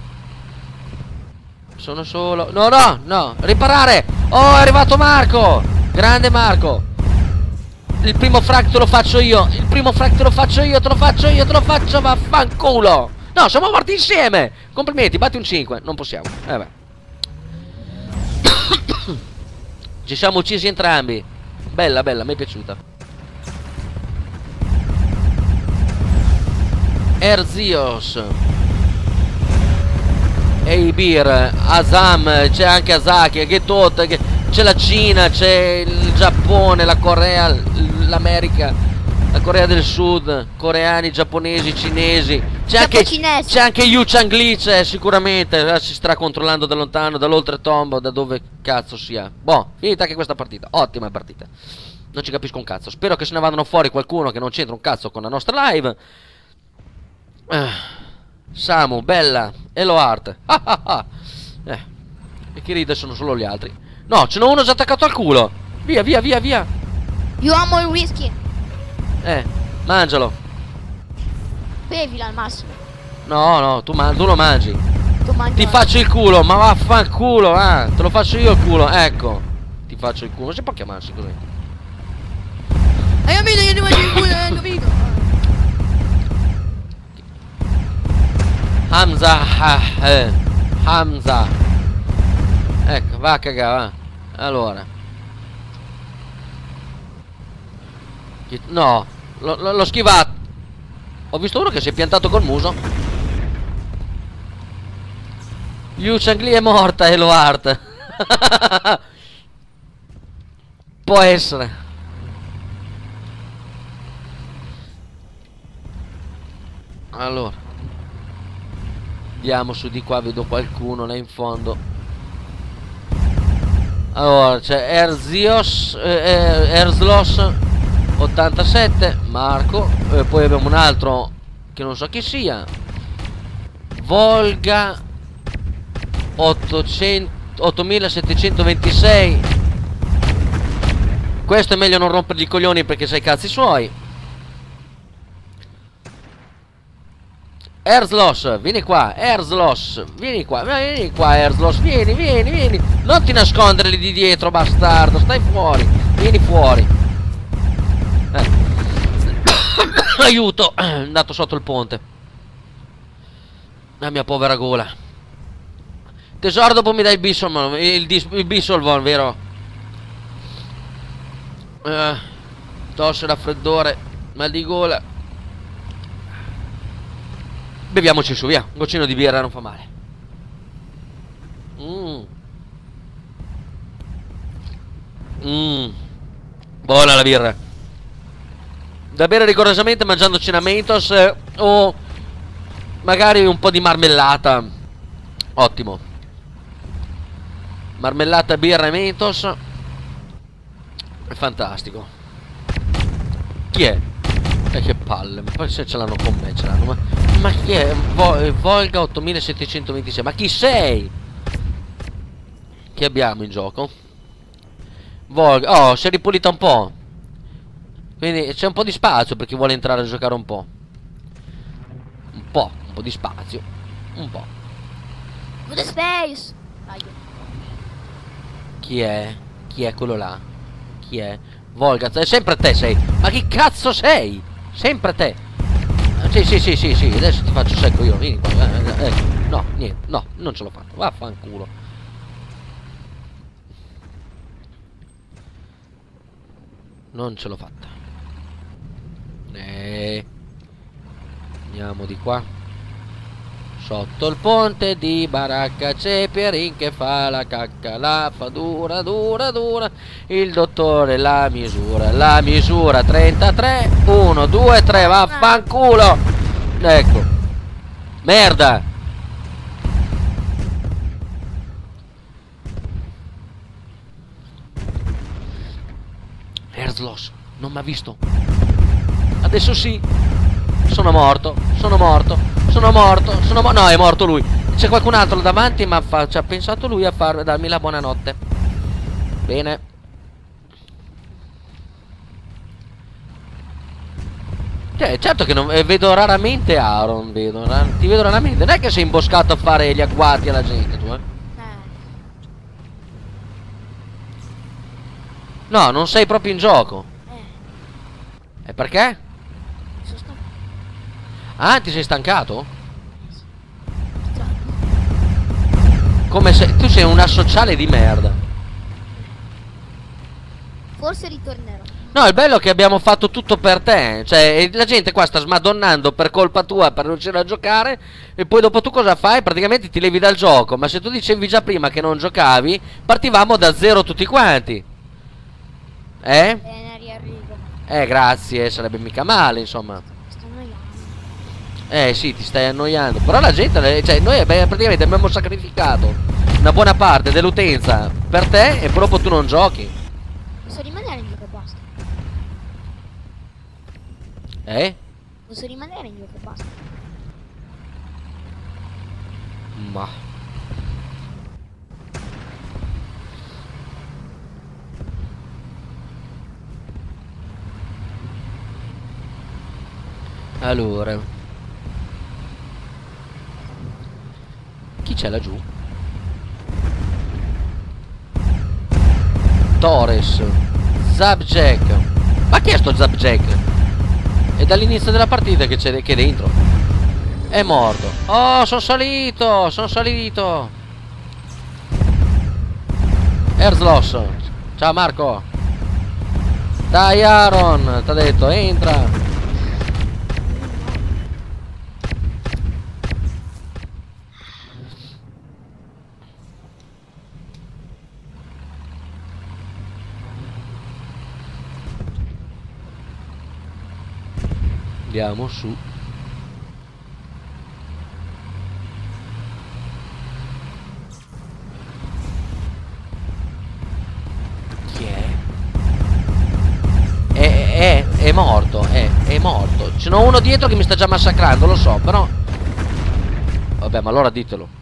Sono solo. No, no, no. Riparare. Oh, è arrivato Marco. Grande Marco. Il primo frag te lo faccio io. Il primo frag te lo faccio io. Te lo faccio io. Te lo faccio. Vaffanculo. No, siamo morti insieme. Complimenti. Batti un 5. Non possiamo. Beh. Ci siamo uccisi entrambi. Bella, bella. Mi è piaciuta. Erzios. Eibir, Azam, c'è anche Asaki, Getot, c'è la Cina, c'è il Giappone, la Corea, l'America, la Corea del Sud, coreani, giapponesi, cinesi, c'è anche Yu Changli, c'è sicuramente, si sta controllando da lontano, dall'oltretombo, da dove cazzo sia. Boh, finita anche questa partita, ottima partita. Non ci capisco un cazzo, spero che se ne vadano fuori qualcuno che non c'entra un cazzo con la nostra live. Samu, bella, Eloart. E chi ride sono solo gli altri. No, ce n'è uno già attaccato al culo. Via, via, via, via. Io amo il whisky. Mangialo. Bevila al massimo. No, no, tu lo mangi. Tu mangi. Ti faccio il culo, ma vaffanculo, te lo faccio io il culo, ecco. Ti faccio il culo, non si può chiamarsi così. Hai capito che ti faccio il culo, hai capito? Hamza, Hamza. Ecco, va a cagare, va. Allora. No, l'ho schivato. Ho visto uno che si è piantato col muso. Yu Changli è morta, Eloart. Può essere. Allora. Andiamo su di qua, vedo qualcuno là in fondo. Allora c'è Erzios, Erzlos 87, Marco, poi abbiamo un altro che non so chi sia, Volga 8726. Questo è meglio non rompergli i coglioni perché sai i cazzi suoi. Erzlos, vieni qua, Erzlos, vieni qua, Erzlos, vieni. Non ti nascondere lì di dietro, bastardo, stai fuori, vieni fuori. Aiuto, è andato sotto il ponte. La mia povera gola. Tesoro, dopo mi dai il Bisolvon, il Bisolvon, vero? Tosse, raffreddore, mal di gola. Beviamoci su, via. Un goccino di birra non fa male. Buona la birra. Da bere rigorosamente mangiandoci una Mentos o magari un po' di marmellata. Ottimo. Marmellata, birra e Mentos. È fantastico. Chi è? Che palle, ma poi se ce l'hanno con me, ce l'hanno. Ma chi è? Volga 8726, ma chi sei? Chi abbiamo in gioco? Volga, oh, si è ripulita un po'. Quindi c'è un po' di spazio per chi vuole entrare a giocare un po'. Un po' di spazio. Un po'. For the space! Dai. Chi è? Chi è quello là? Chi è? Volga, sempre te sei. Ma chi cazzo sei? Sempre te. Sì, adesso ti faccio secco io. Vieni qua. No, niente, no, non ce l'ho fatto. Vaffanculo. Non ce l'ho fatta. Andiamo di qua. Sotto il ponte di Baracca c'è Pierin che fa la cacca, la fa dura. Il dottore la misura 33, 1, 2, 3, vaffanculo. Ecco. Merda. Erzlos non mi ha visto. Adesso sì. Sono morto. No, è morto lui. C'è qualcun altro davanti, ma ci ha pensato lui a darmi la buonanotte. Bene. Cioè, certo che non, vedo raramente Aaron, ti vedo raramente. Non è che sei imboscato a fare gli agguati alla gente, tu, No, non sei proprio in gioco. E perché? Sono stanco. Ah, ti sei stancato? Come se tu sei una sociale di merda. Forse ritornerò. No, il bello è che abbiamo fatto tutto per te. Cioè, la gente qua sta smadonnando per colpa tua per non riuscire a giocare. E poi dopo tu cosa fai? Praticamente ti levi dal gioco. Ma se tu dicevi già prima che non giocavi, partivamo da zero tutti quanti. Bene, riarrivo. Grazie, sarebbe mica male, insomma. Sto annoiando. Sì, ti stai annoiando. Però la gente, cioè, noi praticamente abbiamo sacrificato una buona parte dell'utenza per te e proprio tu non giochi. Posso rimanere in gioco e basta. Posso rimanere in gioco e basta. Ma allora, chi c'è laggiù? Torres, Zabjack. Ma chi è sto Zabjack? È dall'inizio della partita che c'è dentro. È morto. Oh, sono salito. Erzlos. Ciao Marco. Dai Aaron, t'ha detto, entra. Andiamo su. Chi è? È morto, è morto. Ce n'ho uno dietro che mi sta già massacrando, lo so, però. Vabbè, ma allora ditelo.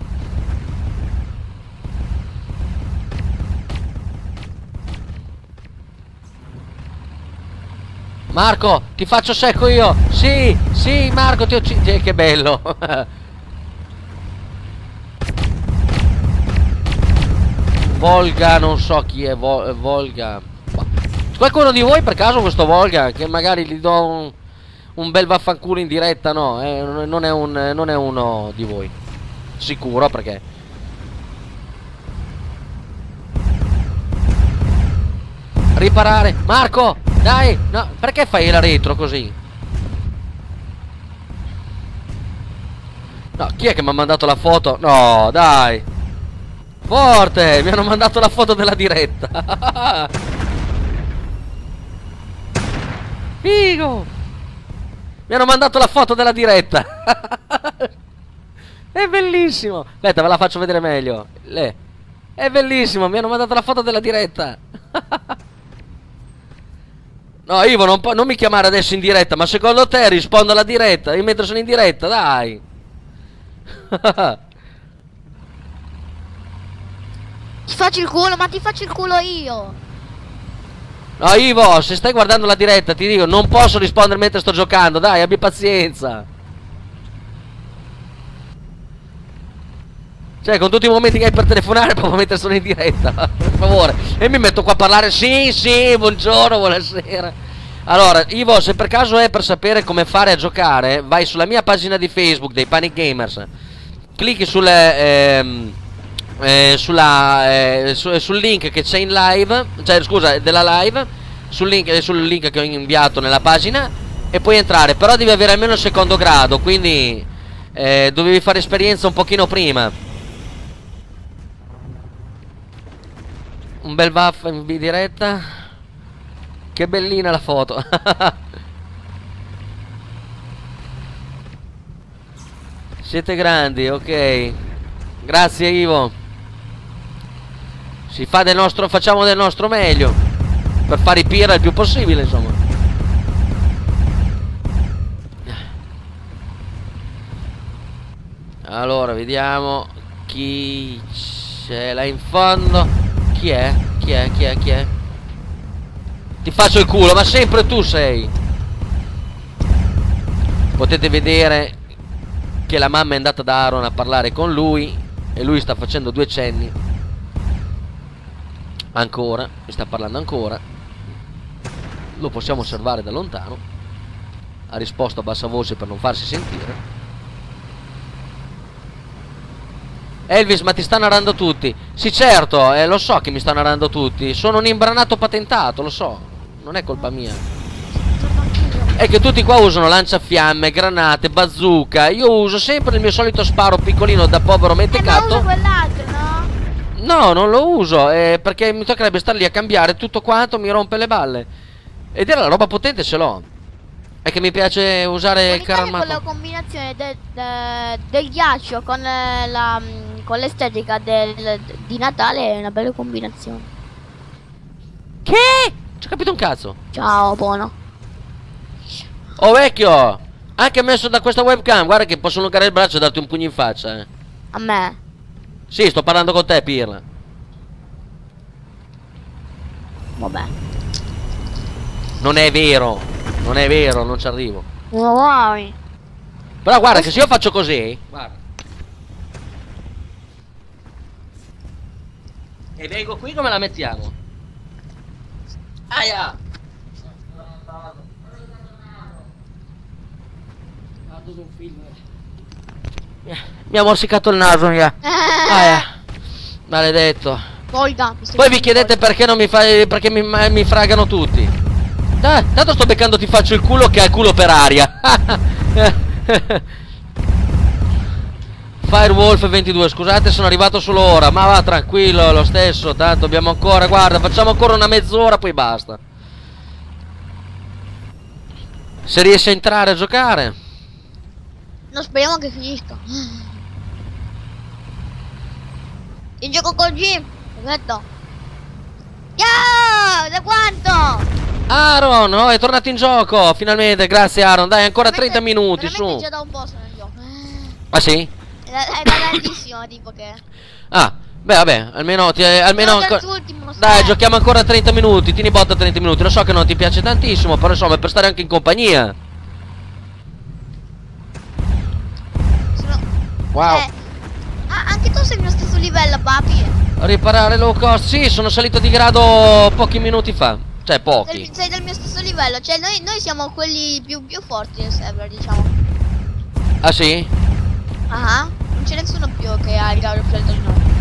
Marco, ti faccio secco io. Sì, Marco, ti uccido. Che bello. Volga, non so chi è Volga. Qualcuno di voi per caso questo Volga? Che magari gli do un bel vaffanculo in diretta, no? Non è uno di voi. Sicuro, perché riparare. Marco, dai, no, perché fai la retro così? No, chi è che mi ha mandato la foto? No, dai. Forte, mi hanno mandato la foto della diretta. Figo. Mi hanno mandato la foto della diretta. È bellissimo. Aspetta, ve la faccio vedere meglio. È bellissimo, mi hanno mandato la foto della diretta. No, Ivo, non mi chiamare adesso in diretta, ma secondo te rispondo alla diretta? Io mentre sono in diretta, dai. Ti faccio il culo, ma ti faccio il culo io. No, Ivo, se stai guardando la diretta, ti dico, non posso rispondere mentre sto giocando, dai, abbi pazienza. Cioè, con tutti i momenti che hai per telefonare, proprio mentre sono in diretta, per favore. E mi metto qua a parlare, sì, buongiorno, buonasera. Allora, Ivo, se per caso è per sapere come fare a giocare, vai sulla mia pagina di Facebook dei Panic Gamers, clicchi sul link che c'è in live, cioè scusa, della live, sul link che ho inviato nella pagina, e puoi entrare. Però devi avere almeno il secondo grado, quindi dovevi fare esperienza un pochino prima. Un bel vaff in diretta. Che bellina la foto. Siete grandi, ok. Grazie Ivo. Facciamo del nostro meglio per fare i pirla il più possibile, insomma. Allora, vediamo chi c'è là in fondo. Chi è? Chi è? Ti faccio il culo, ma sempre tu sei. Potete vedere che la mamma è andata da Aaron a parlare con lui e lui sta facendo due cenni. Ancora, mi sta parlando ancora. Lo possiamo osservare da lontano. Ha risposto a bassa voce per non farsi sentire. Elvis, ma ti stanno narrando tutti? Sì, certo, lo so che mi stanno narrando tutti. Sono un imbranato patentato, lo so. Non è colpa mia. È che tutti qua usano lanciafiamme, granate, bazooka. Io uso sempre il mio solito sparo piccolino da povero mentecato. Ma uso quell'altro, no? No, non lo uso, perché mi toccherebbe star lì a cambiare tutto quanto, mi rompe le balle. Ed era la roba potente, ce l'ho. È che mi piace usare il carro armato. Con la combinazione del ghiaccio con l'estetica di Natale è una bella combinazione. Che? Ci ho capito un cazzo. Ciao, buono. Oh vecchio, anche messo da questa webcam, guarda che posso allungare il braccio e darti un pugno in faccia, A me? Sì, sto parlando con te, pirla. Vabbè. Non è vero, non ci arrivo. Non vuoi? Però guarda che se io faccio così, guarda. E vengo qui, come la mettiamo? Aia! Mi ha morsicato il naso, Aia. Maledetto. Volga. Poi vi chiedete perché non mi fai. Perché mi fragano tutti. Tanto sto beccando ti faccio il culo che ha il culo per aria. Firewolf 22, scusate, sono arrivato solo ora. Ma va tranquillo, lo stesso. Tanto abbiamo ancora. Guarda, facciamo ancora una mezz'ora, poi basta. Se riesci a entrare a giocare. No, speriamo che finisca. Io gioco col Jim. Perfetto. Yeah! Da quanto? Aaron, oh, è tornato in gioco. Finalmente, grazie Aaron. Dai, ancora 30 minuti, su. Già da un po' sono in gioco. Ah sì? È da grandissimo, tipo che. Ah, beh, vabbè, almeno Ultimo, dai, giochiamo ancora 30 minuti. Tieni botta 30 minuti. Lo so che non ti piace tantissimo, però insomma, è per stare anche in compagnia. Wow. Anche tu sei allo stesso livello, papi. Riparare low cost. Sì, sono salito di grado pochi minuti fa. Cioè, pochi. Sei del mio stesso livello. Cioè, noi siamo quelli più forti del server, diciamo. Ah, sì? Ah, non c'è nessuno più che ha il grado più alto di noi.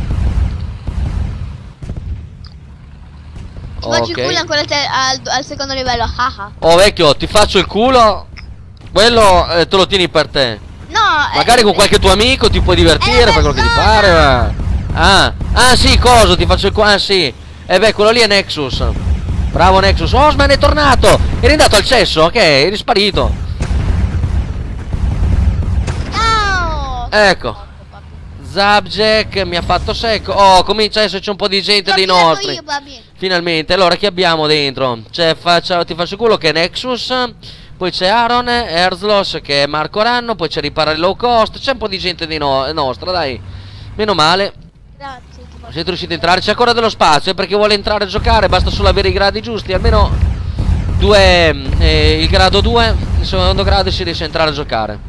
Ti faccio il culo ancora al secondo livello. Oh, vecchio, ti faccio il culo. Quello te lo tieni per te. No, magari con qualche tuo amico ti puoi divertire, fai quello che ti pare, ma. Ah, sì, coso, ti faccio il qua, sì. Beh, quello lì è Nexus. Bravo Nexus. Osman è tornato. Eri andato al cesso? Ok, eri sparito. No! Ecco. Zabjack mi ha fatto secco. Oh, comincia a esserci un po' di gente dei nostri. Io, baby. Finalmente. Allora, chi abbiamo dentro? C'è, ti faccio culo che è Nexus. Poi c'è Aaron, Erzlos che è Marco Ranno. Poi c'è Riparare Low Cost. C'è un po' di gente di nostra, dai. Meno male. Grazie. Siete riusciti a entrare. C'è ancora dello spazio, perché vuole entrare a giocare. Basta solo avere i gradi giusti. Almeno il grado 2. Il secondo grado si riesce a entrare a giocare.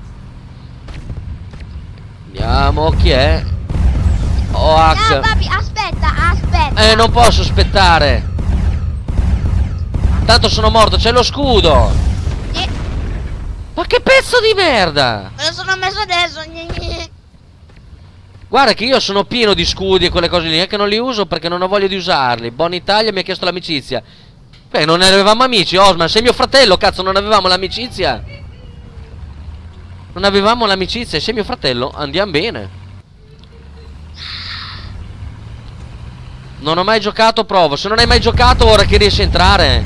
Vediamo chi è. OH. No, papi, aspetta. Non posso aspettare. Tanto sono morto, c'è lo scudo. Ma che pezzo di merda. Me lo sono messo adesso. Guarda che io sono pieno di scudi e quelle cose lì, che non li uso perché non ho voglia di usarli. Buon Italia mi ha chiesto l'amicizia. Beh, non avevamo amici, Osman. Sei mio fratello, cazzo, non avevamo l'amicizia. Non avevamo l'amicizia, sei mio fratello, andiamo bene. Non ho mai giocato, provo. Se non hai mai giocato, ora che riesci a entrare.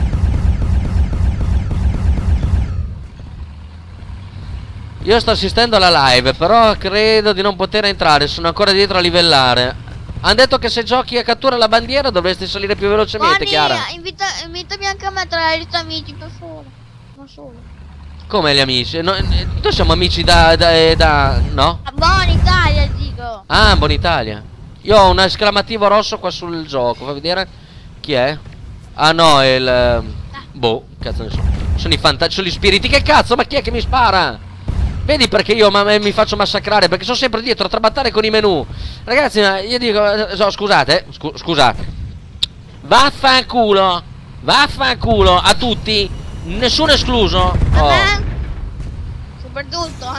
Io sto assistendo alla live, però credo di non poter entrare. Sono ancora dietro a livellare. Hanno detto che se giochi a cattura la bandiera dovresti salire più velocemente, Chiara. Invitami anche a me tra le liste amici, per favore. Non solo. Come gli amici? Noi siamo amici no? A buona Italia, dico. Ah, Buon Italia. Io ho un esclamativo rosso qua sul gioco. Fa vedere chi è? Ah no, è il... Boh, cazzo ne so. Sono i fantasmi, sono gli spiriti. Che cazzo? Ma chi è che mi spara? Vedi perché io mi faccio massacrare? Perché sono sempre dietro a trabattare con i menu. Ragazzi, io dico... scusate, scusate. Vaffanculo. Vaffanculo a tutti. Nessuno escluso. Oh. Soprattutto.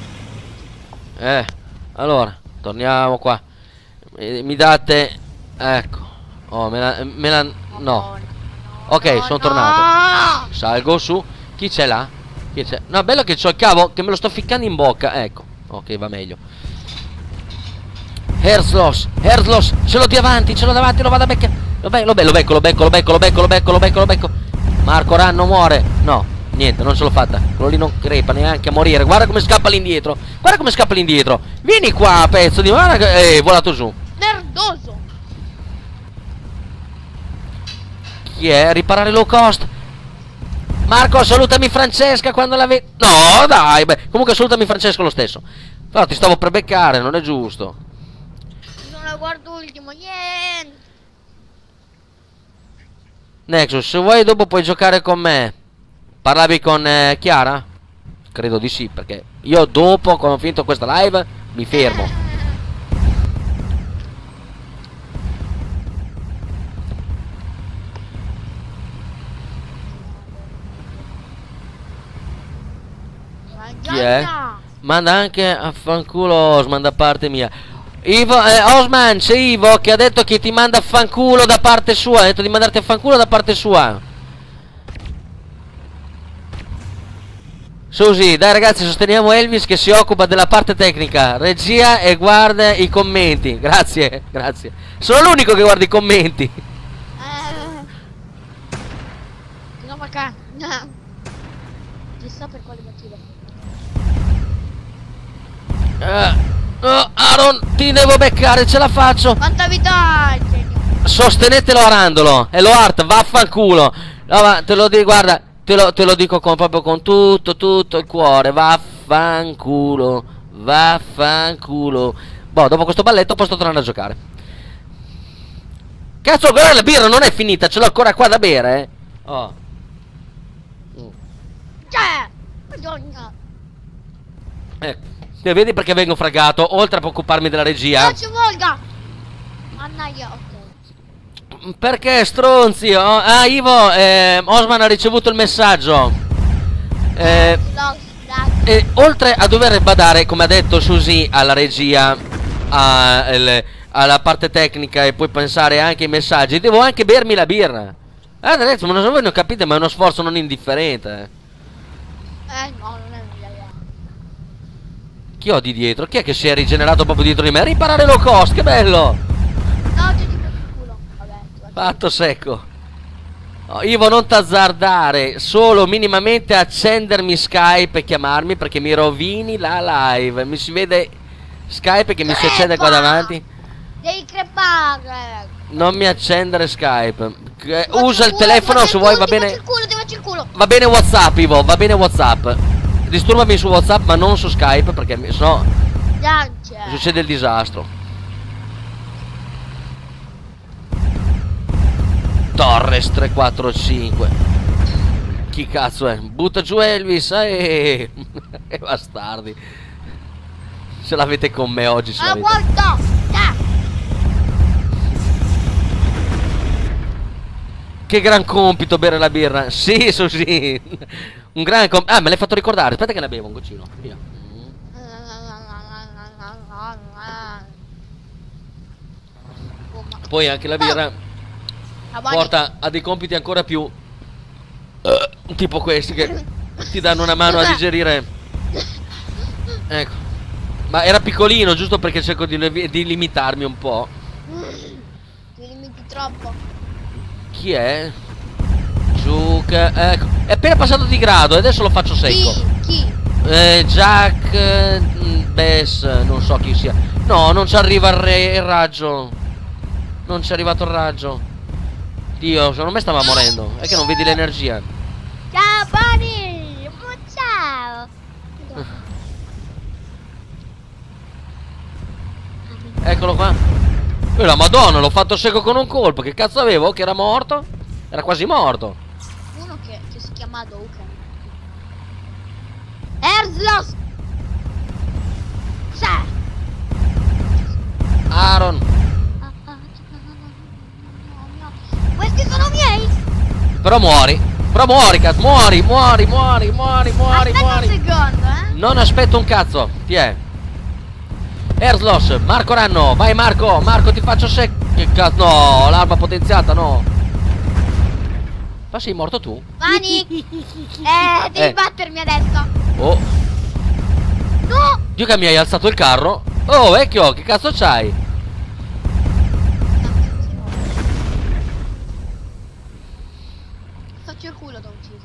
Allora, torniamo qua. Mi date... Ecco. Oh, no. Ok, sono tornato. Salgo su. Chi c'è là? Chi c'è? No, bello che c'ho il cavo che me lo sto ficcando in bocca. Ecco. Ok, va meglio. Herzlos, ce l'ho davanti, lo vado a beccare. Lo becco. Marco Ranno muore. No, niente, non ce l'ho fatta. Quello lì non crepa neanche a morire. Guarda come scappa l'indietro. Vieni qua, pezzo di... Guarda che... è volato giù. Merdoso. Chi è? Riparare Low Cost. Marco, salutami Francesca quando la vedi. No, dai, beh. Comunque salutami Francesco lo stesso. Però ti stavo per beccare, non è giusto. Non la guardo ultimo, niente. Nexus, se vuoi dopo puoi giocare con me. Parlavi con Chiara? Credo di sì, perché io dopo, quando ho finito questa live, mi fermo. Chi è? Manda anche a fanculo Osman da parte mia. Ivo, Osman, c'è Ivo che ha detto che ti manda a fanculo da parte sua. Ha detto di mandarti a fanculo da parte sua. Susi, dai ragazzi, sosteniamo Elvis che si occupa della parte tecnica. Regia e guarda i commenti. Grazie, grazie. Sono l'unico che guarda i commenti. No, ma ca... Chissà per quale motivo. No, Aaron, ti devo beccare, ce la faccio. Quanta vita hai, genio? Sostenetelo arandolo. E lo art, vaffanculo. No, ma te lo dico, guarda, te lo dico proprio con tutto il cuore. Vaffanculo. Boh, dopo questo balletto posso tornare a giocare. Cazzo, guarda, la birra non è finita, ce l'ho ancora qua da bere, eh. Oh. Madonna. Vedi perché vengo fragato, oltre a preoccuparmi della regia. Non ci volga. Mannaia, ok. Perché stronzi? Oh, ah, Ivo, Osman ha ricevuto il messaggio. Oltre a dover badare, come ha detto Susi, alla regia, alla parte tecnica e poi pensare anche ai messaggi, devo anche bermi la birra. Adesso, ma voi non capite, ma è uno sforzo non indifferente. No, non è un'idea. Chi ho di dietro? Chi è che si è rigenerato proprio dietro di me? Riparare Low Cost, che bello! No, ti dico il culo. Vabbè, fatto secco. Oh, Ivo, non t'azzardare, solo minimamente accendermi Skype e chiamarmi perché mi rovini la live. Mi si vede Skype che mi si accende qua davanti. Devi crepare. Non mi accendere Skype. Usa il telefono se vuoi, va bene. Ti faccio il culo. Va bene WhatsApp, Ivo, va bene WhatsApp. Disturbami su WhatsApp, ma non su Skype, perché sennò succede il disastro. Torres 345. Chi cazzo è? Butta giù Elvis, bastardi. Ce l'avete con me oggi, ce l'avete. Guarda! Che gran compito bere la birra. Sì, sì. Un gran compito. Ah, me l'hai fatto ricordare. Aspetta che ne bevo un goccino. Via. Poi anche la birra porta a dei compiti ancora più tipo questi che ti danno una mano a digerire. Ecco. Ma era piccolino, giusto perché cerco di limitarmi un po'. Ti limiti troppo. Chi è? Zucca. Ecco. È appena passato di grado e adesso lo faccio secco. Chi? Jack Bess, non so chi sia. No, non ci arriva il raggio. Non ci è arrivato il raggio. Dio, secondo me stava morendo. È che non vedi l'energia. Ciao Bonnie. Ciao. Eccolo qua. La madonna, l'ho fatto secco con un colpo. Che cazzo avevo? Che era morto? Era quasi morto. Uno che si chiama Douken. Erzlos. Aaron. Questi sono miei. Però muori. Però muori, cazzo. Muori. Aspetta un secondo, Non aspetto un cazzo. Ti è. Erzlos, Marco Ranno, vai Marco, ti faccio secco. Che cazzo, no, l'arma potenziata, no. Ma sei morto tu? Mani. Devi battermi adesso. Oh. No. Dio che mi hai alzato il carro. Oh vecchio, che cazzo c'hai? Faccio il culo da ucciso.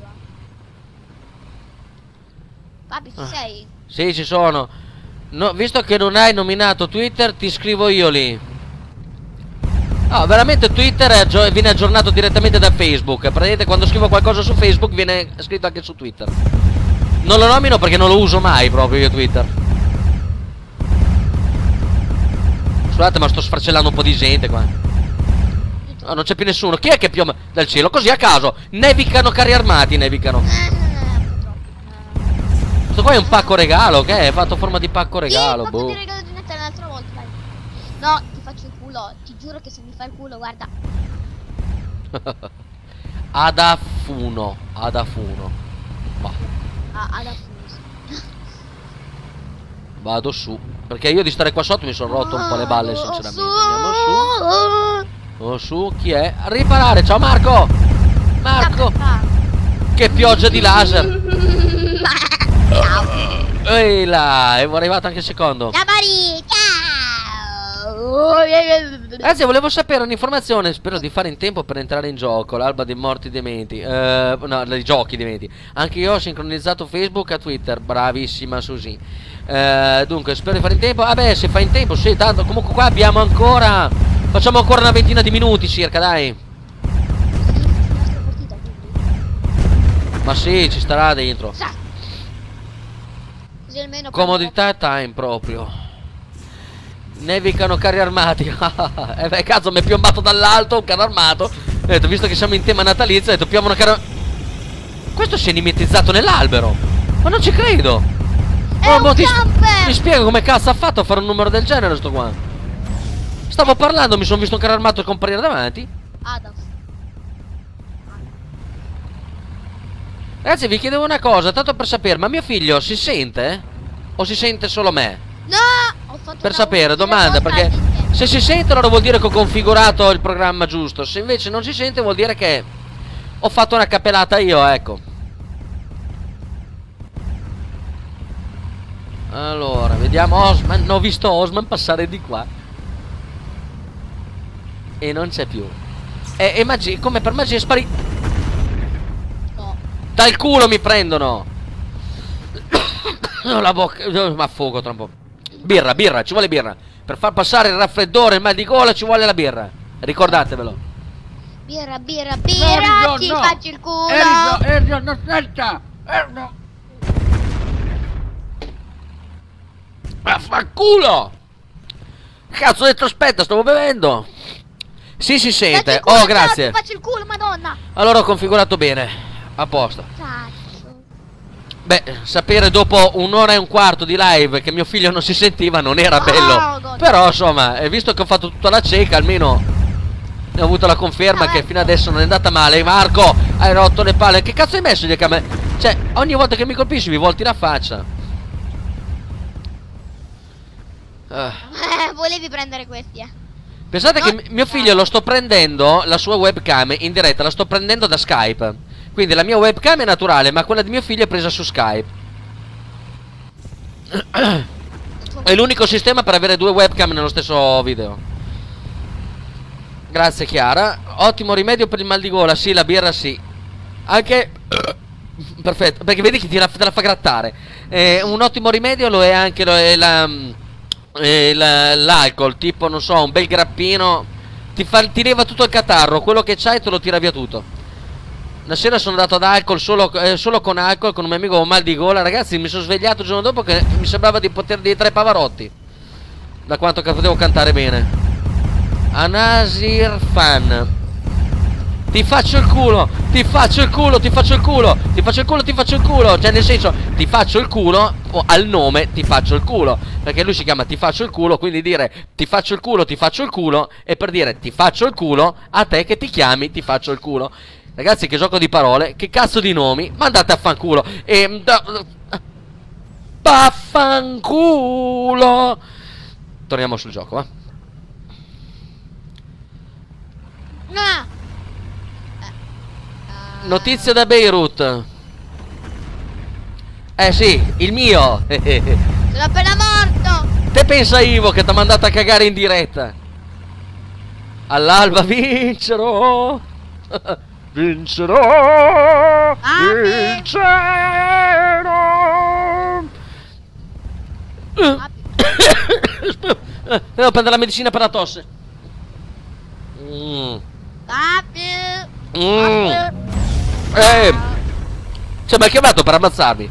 Papi, ci sei? Sì, ci sono. No, visto che non hai nominato Twitter, ti scrivo io lì. No, veramente Twitter viene aggiornato direttamente da Facebook. Praticamente quando scrivo qualcosa su Facebook viene scritto anche su Twitter. Non lo nomino perché non lo uso mai proprio io Twitter. Scusate, ma sto sfracellando un po' di gente qua. No, non c'è più nessuno. Chi è che piove dal cielo? Così a caso. Nevicano carri armati, nevicano. Questo qua è un pacco regalo, che è? Fatto forma di pacco regalo, boh. Ti regalo di Natale l'altra volta, dai. No, ti faccio il culo. Ti giuro che se mi fai il culo, guarda. Adafuno. Adafuno. Vado su. Perché io di stare qua sotto mi sono rotto un po' le balle, sinceramente. Andiamo su. Oh, su, chi è? A riparare, ciao Marco. Che pioggia di laser. Ehi là, è arrivato anche il secondo. Ciao Mari, ciao. Ragazzi, volevo sapere un'informazione. Spero di fare in tempo per entrare in gioco. L'alba dei morti dementi. No, dei giochi dementi. Anche io ho sincronizzato Facebook a Twitter. Bravissima Susi. Dunque, spero di fare in tempo. Vabbè, se fai in tempo, sì, tanto comunque qua abbiamo ancora. Facciamo ancora una ventina di minuti circa, dai. Ma sì, ci starà dentro. Comodità time proprio. Nevicano carri armati. Beh, cazzo, mi è piombato dall'alto un carro armato. Ho detto, visto che siamo in tema natalizio, ho detto, piomba una carro. Questo si è mimetizzato nell'albero. Ma non ci credo. Mi spiego come cazzo ha fatto a fare un numero del genere sto qua. Stavo parlando, mi sono visto un carro armato comparire davanti. Ragazzi, vi chiedevo una cosa, tanto per sapere, ma mio figlio si sente? O si sente solo me? No! Ho fatto per sapere, domanda, perché se si sente allora vuol dire che ho configurato il programma giusto. Se invece non si sente vuol dire che ho fatto una cappellata io, ecco. Allora, vediamo Osman. No, ho visto Osman passare di qua e non c'è più. E come per magia è sparito. Dal culo mi prendono. La bocca. Mi affogo tra un po'. Birra, birra, ci vuole birra. Per far passare il raffreddore, il mal di gola ci vuole la birra. Ricordatevelo. Birra, birra, No, birra, Rizzo, ti no. faccio il culo. Erzio, no, aspetta. No. Vaffanculo! Cazzo, ho detto aspetta, stavo bevendo. Sì, si Faccio sente. il culo, Oh, no, grazie. ti faccio il culo, madonna. Allora ho configurato bene. A posto. Cazzo. Beh, sapere dopo un'ora e un quarto di live che mio figlio non si sentiva non era bello. God. Però, insomma, visto che ho fatto tutta la cieca, almeno ne ho avuto la conferma che fino adesso non è andata male. Marco, hai rotto le palle. Che cazzo hai messo di camera? Cioè, ogni volta che mi colpisci mi volti la faccia. Volevi prendere questi, Pensate che mio figlio lo sto prendendo, la sua webcam in diretta, la sto prendendo da Skype. Quindi la mia webcam è naturale, ma quella di mio figlio è presa su Skype. È l'unico sistema per avere due webcam nello stesso video. Grazie Chiara. Ottimo rimedio per il mal di gola. Sì, la birra sì. Anche perfetto, perché vedi che te la fa grattare. Un ottimo rimedio lo è anche l'alcol, tipo non so, un bel grappino ti leva tutto il catarro, quello che c'hai te lo tira via tutto. Una sera sono andato ad alcol, solo con alcol, con un mio amico con mal di gola. Ragazzi, mi sono svegliato il giorno dopo che mi sembrava di poter dire tre Pavarotti, da quanto che potevo cantare bene. Anasir Fan. Ti faccio il culo, ti faccio il culo, ti faccio il culo, ti faccio il culo, ti faccio il culo. Cioè nel senso, ti faccio il culo, o al nome ti faccio il culo. Perché lui si chiama ti faccio il culo, quindi dire ti faccio il culo è per dire ti faccio il culo a te che ti chiami ti faccio il culo. Ragazzi, che gioco di parole, che cazzo di nomi, ma andate a fanculo. Vaffanculo. Torniamo sul gioco, va. No. Notizia da Beirut. Sì, il mio. Sono appena morto. Te pensa Ivo che ti ha mandato a cagare in diretta? All'alba vincerò. Vincerò. Amen. Vincerò. Devo prendere la medicina per la tosse. Cioè, mi hai chiamato per ammazzarmi?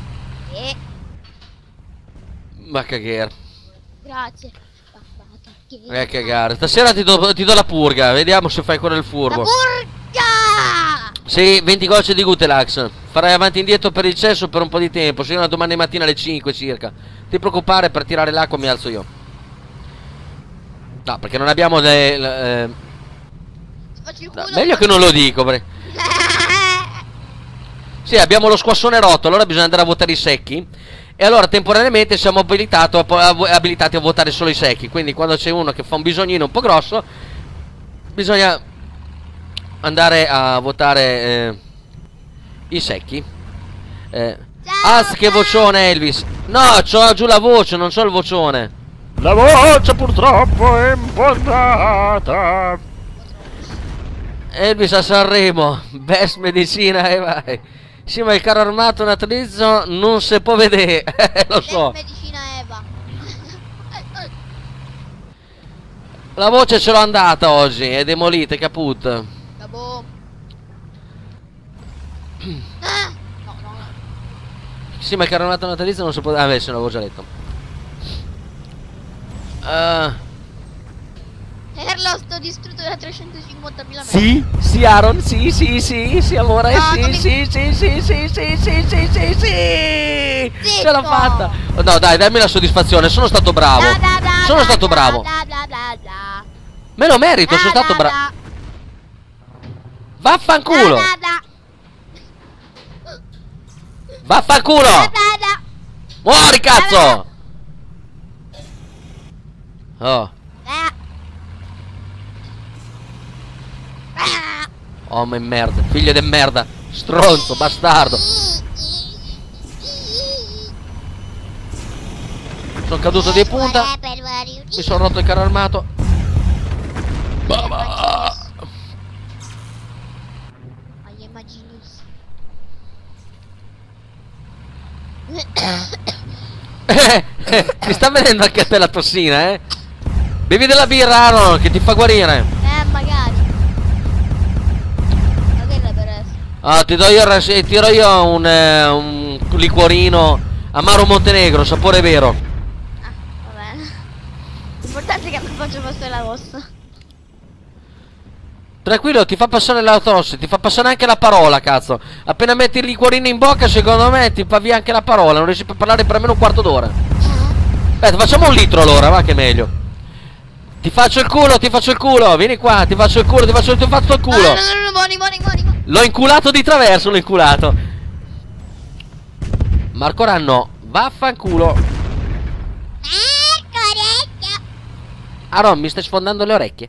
Ma cagare. Grazie. Cagare. Stasera ti do la purga. Vediamo se fai quello del furbo. La purga! Sì, 20 gocce di Gutelax. Farai avanti e indietro per il cesso per un po' di tempo. Se no domani mattina alle 5 circa. Ti preoccupare, per tirare l'acqua mi alzo io. No, perché non abbiamo le... Faccio il No, culo. meglio che non lo dico. Sì, abbiamo lo squassone rotto. Allora bisogna andare a votare i secchi. E allora temporaneamente siamo abilitati a votare solo i secchi. Quindi quando c'è uno che fa un bisognino un po' grosso, bisogna andare a votare i secchi. Che vocione Elvis. No, c'ho giù la voce, non c'ho il vocione. La voce purtroppo è impostata. Elvis a Sanremo. Best medicina e vai. Sì, ma il carro armato natalizio non si può vedere. Lo so. Medicina Eva. La voce ce l'ho andata oggi. È demolita, caput. Cabo. No. Sì, ma il carro armato natalizio non si può. Ah, beh, se l'avevo già letto. Erlo sto distrutto da 350.000 metri. Sì, sì, Aaron, sì, amore, No, sì. Ce l'ho fatta. No, dai, dammi la soddisfazione, sono stato bravo. Sono stato bravo. Me lo merito, sono stato bravo. Vaffanculo. Vaffanculo. Muori, cazzo. Oh. Oh, ma merda, figlio di merda. Stronzo, bastardo. Sono caduto di punta. Mi sono rotto il carro armato. Ti sta vedendo anche a te la tossina, eh? Bevi della birra, Aaron, che ti fa guarire. Magari. Magari per essere. Ah, tiro io un liquorino amaro Montenegro, sapore vero. Va bene. L'importante è che non faccio passare la rossa. Tranquillo, ti fa passare la tosse, ti fa passare anche la parola, cazzo. Appena metti il liquorino in bocca, secondo me ti fa via anche la parola. Non riesci a parlare per almeno un quarto d'ora. Aspetta, facciamo un litro allora, va che è meglio. Ti faccio il culo, vieni qua, ti faccio il culo, ti faccio il culo. No, buoni. L'ho inculato di traverso, l'ho inculato. Marco Ranno, vaffanculo. Orecchio. Aaron, mi stai sfondando le orecchie.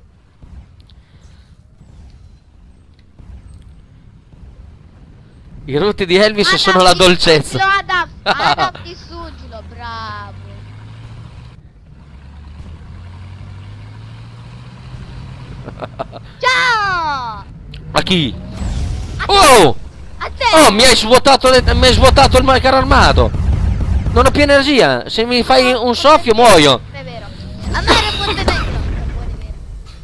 I rutti di Elvis sono la dolcezza. Adap, distruggilo, bravo. Ciao! A chi? Oh! A te! Oh, mi hai svuotato il carro armato. Non ho più energia. Se mi fai un soffio muoio. È vero. Amaro Montenegro, sapore vero.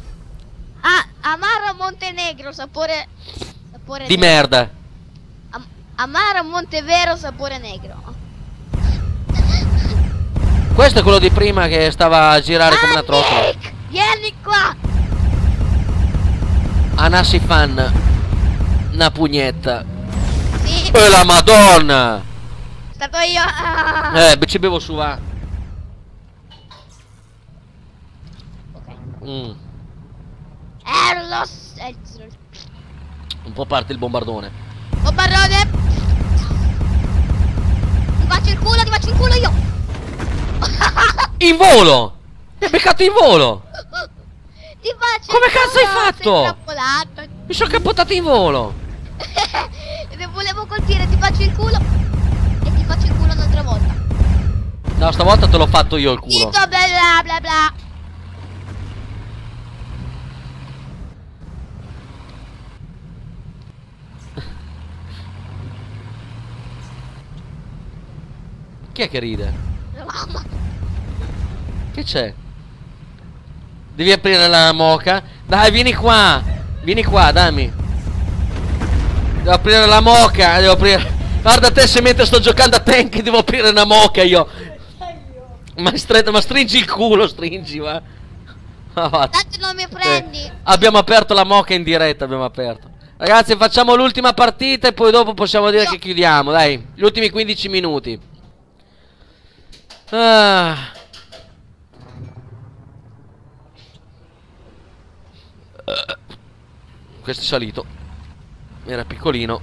Amaro Montenegro, sapore Di nero. merda. Amaro Montevero, sapore negro. Questo è quello di prima che stava a girare come una trottola. Nick, vieni qua! Anassi fan. Una pugnetta. Sì, E la madonna. stato io. Ci bevo su, va. Ok. Un po' parte il bombardone. Oh barone! Ti faccio il culo io! In volo! Mi hai beccato in volo! Ti faccio Come il cazzo hai culo, fatto? sei intrappolato. Mi sono capotato in volo! Se volevo colpire ti faccio il culo. E ti faccio il culo un'altra volta. No, stavolta te l'ho fatto io il culo. Zitto, bla bla bla bla. Chi è che ride? Mamma. Che c'è? Devi aprire la moca. Dai, vieni qua, dammi. Devo aprire la moca. Devo aprire. Guarda te, se mentre sto giocando a tank devo aprire una moca io. Ma stringi il culo, stringi, va. Tanto non mi prendi. Abbiamo aperto la moca in diretta, abbiamo aperto. Ragazzi, facciamo l'ultima partita e poi dopo possiamo dire che chiudiamo, dai. Gli ultimi 15 minuti. Questo è salito. Era piccolino.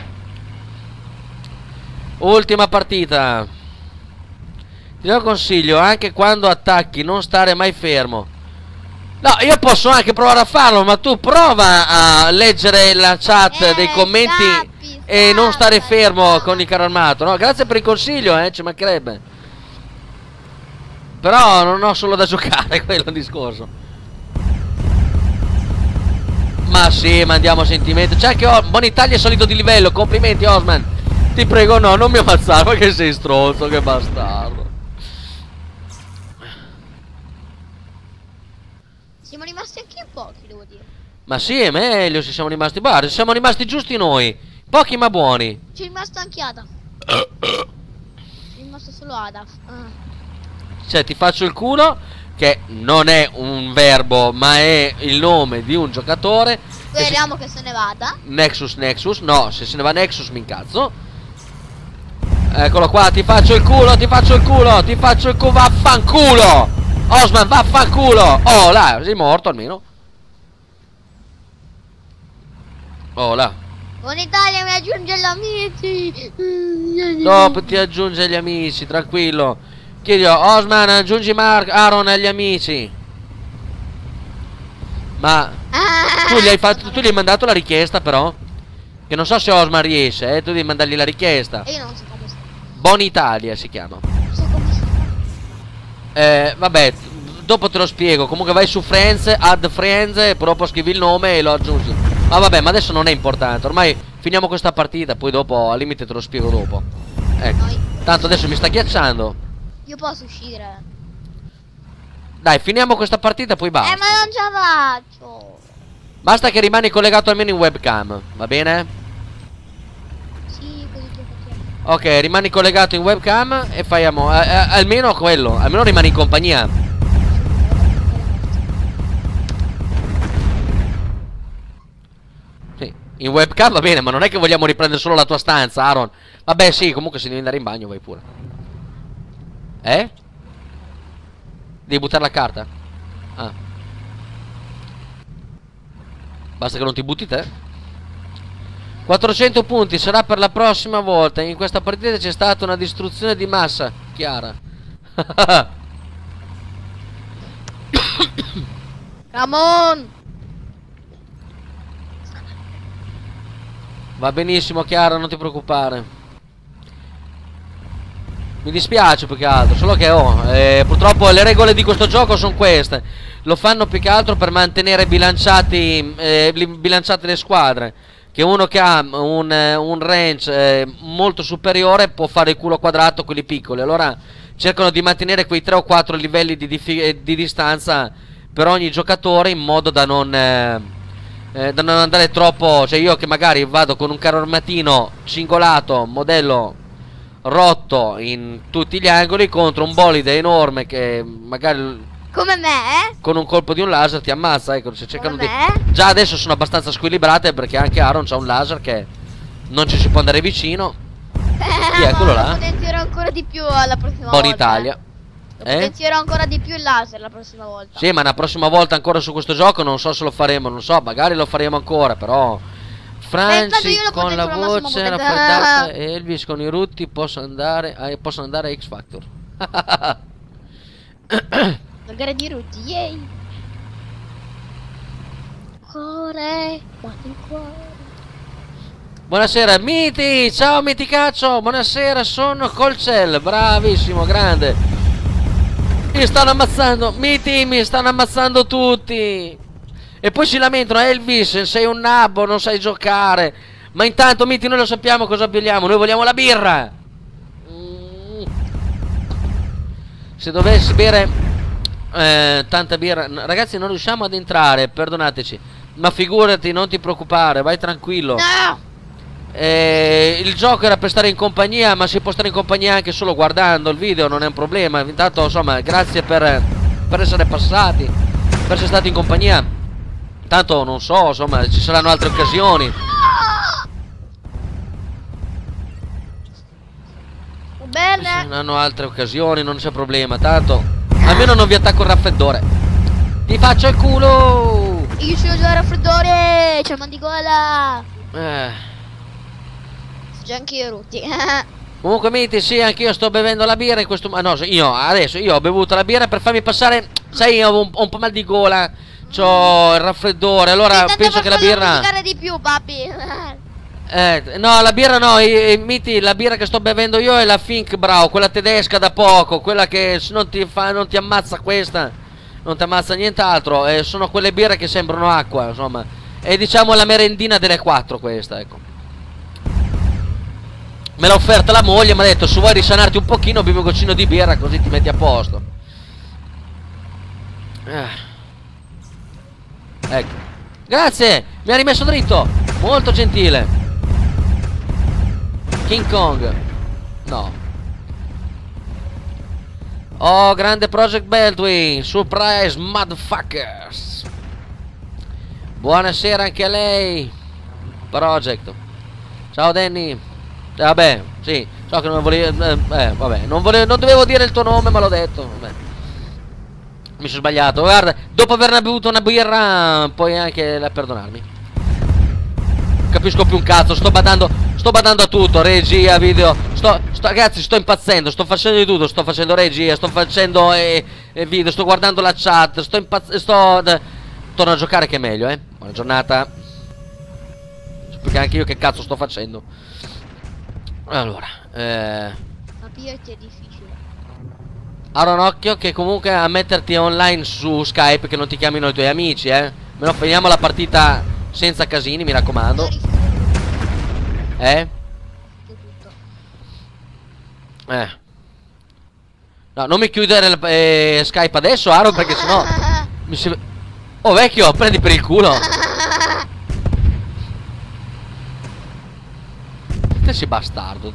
Ultima partita. Ti do un consiglio, anche quando attacchi non stare mai fermo. No, io posso anche provare a farlo, ma tu prova a leggere la chat dei commenti e non stare fermo con il carro armato, no? Grazie per il consiglio, ci mancherebbe. Però non ho solo da giocare, quello è il discorso. Ma sì, mandiamo sentimento. C'è anche Buon Italia è salito di livello. Complimenti, Osman. Ti prego, no, non mi ammazzare, ma che sei stronzo, che bastardo. Siamo rimasti anche in pochi, devo dire. Ma sì, è meglio se siamo rimasti. Guarda, siamo rimasti giusti noi. Pochi ma buoni. C'è rimasto anche Adaf. C'è rimasto solo Adaf. Cioè, ti faccio il culo, che non è un verbo, ma è il nome di un giocatore. Speriamo che se ne vada. Nexus, no, se se ne va Nexus mi incazzo. Eccolo qua, ti faccio il culo, vaffanculo. Osman, vaffanculo. Oh, là, sei morto almeno. Oh, là. Buon Italia mi aggiunge gli amici. Dopo ti aggiunge gli amici, tranquillo. Chiedi, Osman, aggiungi Aaron agli amici. Ma tu gli hai mandato la richiesta, però? Che non so se Osman riesce, tu devi mandargli la richiesta. E io non so come si fa. Buon Italia si chiama. Non so come si fa. Vabbè, dopo te lo spiego. Comunque vai su Friends, add Friends, e dopo scrivi il nome e lo aggiungi. Ma vabbè, ma adesso non è importante. Ormai finiamo questa partita, poi dopo al limite te lo spiego dopo. Ecco. Tanto adesso mi sta ghiacciando. Io posso uscire. Dai, finiamo questa partita, poi basta. Ma non ce la faccio. Basta che rimani collegato almeno in webcam, va bene? Sì, così che facciamo. Ok, rimani collegato in webcam e fai almeno quello, almeno rimani in compagnia. Sì, in webcam va bene, ma non è che vogliamo riprendere solo la tua stanza, Aaron. Vabbè, sì, comunque se devi andare in bagno vai pure. Devi buttare la carta? Ah. Basta che non ti butti te. 400 punti sarà per la prossima volta. In questa partita c'è stata una distruzione di massa, Chiara. Come on. Va benissimo, Chiara, non ti preoccupare. Mi dispiace più che altro, solo che purtroppo le regole di questo gioco sono queste. Lo fanno più che altro per mantenere bilanciate le squadre. Che uno che ha un range molto superiore può fare il culo quadrato a quelli piccoli. Allora cercano di mantenere quei 3 o 4 livelli di distanza per ogni giocatore, in modo da non andare troppo. Cioè, io che magari vado con un carro armatino cingolato, modello rotto in tutti gli angoli, contro un bolide enorme che magari Come me? con un colpo di un laser ti ammazza. Ecco, se cercano Come di... me? Già adesso sono abbastanza squilibrate, perché anche Aaron c'ha un laser che non ci si può andare vicino. Chi è quello Lo là? potenzierò ancora di più la prossima Buon volta. Italia. Lo potenzierò ancora di più il laser la prossima volta. Sì, ma una prossima volta ancora su questo gioco non so se lo faremo, non so, magari lo faremo ancora, però Intanto Franci io lo con la potenzio alla massima voce potenza. raffreddata e Elvis con i rutti possono andare a X Factor. La gara di Ruti, yay! Cuore, batte il cuore. Buonasera Miti, ciao Miticaccio, buonasera, sono Colcel, bravissimo, grande. Mi stanno ammazzando, Miti, mi stanno ammazzando tutti. E poi si lamentano, Elvis, sei un nabbo, non sai giocare. Ma intanto Miti, noi lo sappiamo cosa vogliamo, noi vogliamo la birra. Se dovessi bere tanta birra, ragazzi, non riusciamo ad entrare, perdonateci. Ma figurati, non ti preoccupare, vai tranquillo. No! Il gioco era per stare in compagnia, ma si può stare in compagnia anche solo guardando il video, non è un problema. Intanto, insomma, grazie per essere passati, per essere stati in compagnia. Tanto non so, insomma, ci saranno altre occasioni. Va bene. Ci saranno altre occasioni, non c'è problema. Tanto, almeno non vi attacco il raffreddore. Ti faccio il culo. Io sono già raffreddore, c'è il mandigola. Già anche io Ruti. Comunque Miti, sì, anch'io sto bevendo la birra in questo... no, io ho bevuto la birra per farmi passare... Sai, io ho un po' mal di gola, c'ho il raffreddore, allora penso che la birra... di più, papi. No, la birra no, Miti, la birra che sto bevendo io è la Fink Brau, quella tedesca da poco, quella che non ti ammazza questa, non ti ammazza nient'altro, sono quelle birre che sembrano acqua, insomma. È, diciamo, la merendina delle 4 questa, ecco. Me l'ha offerta la moglie, mi ha detto, se vuoi risanarti un pochino bevi un goccino di birra così ti metti a posto. Ecco. Grazie, mi ha rimesso dritto, molto gentile. King Kong. No. Oh, grande Project Beltwin. Surprise, motherfuckers. Buonasera anche a lei, Project. Ciao Danny. Vabbè, sì, so che non volevo... vabbè, non dovevo dire il tuo nome, ma l'ho detto. Vabbè. Mi sono sbagliato. Guarda, dopo averne bevuto una birra, puoi anche perdonarmi. Capisco più un cazzo, sto badando a tutto, regia, video. Ragazzi, sto impazzendo, sto facendo di tutto, sto facendo regia, sto facendo video, sto guardando la chat, torno a giocare che è meglio, Buona giornata. Perché anche io che cazzo sto facendo. Allora, Capirti è difficile. Aaron, occhio che comunque a metterti online su Skype, che non ti chiamino i tuoi amici, Almeno finiamo la partita senza casini, mi raccomando. No, non mi chiudere Skype adesso, Aaron, perché sennò mi si... Oh, vecchio, prendi per il culo. Te sei bastardo.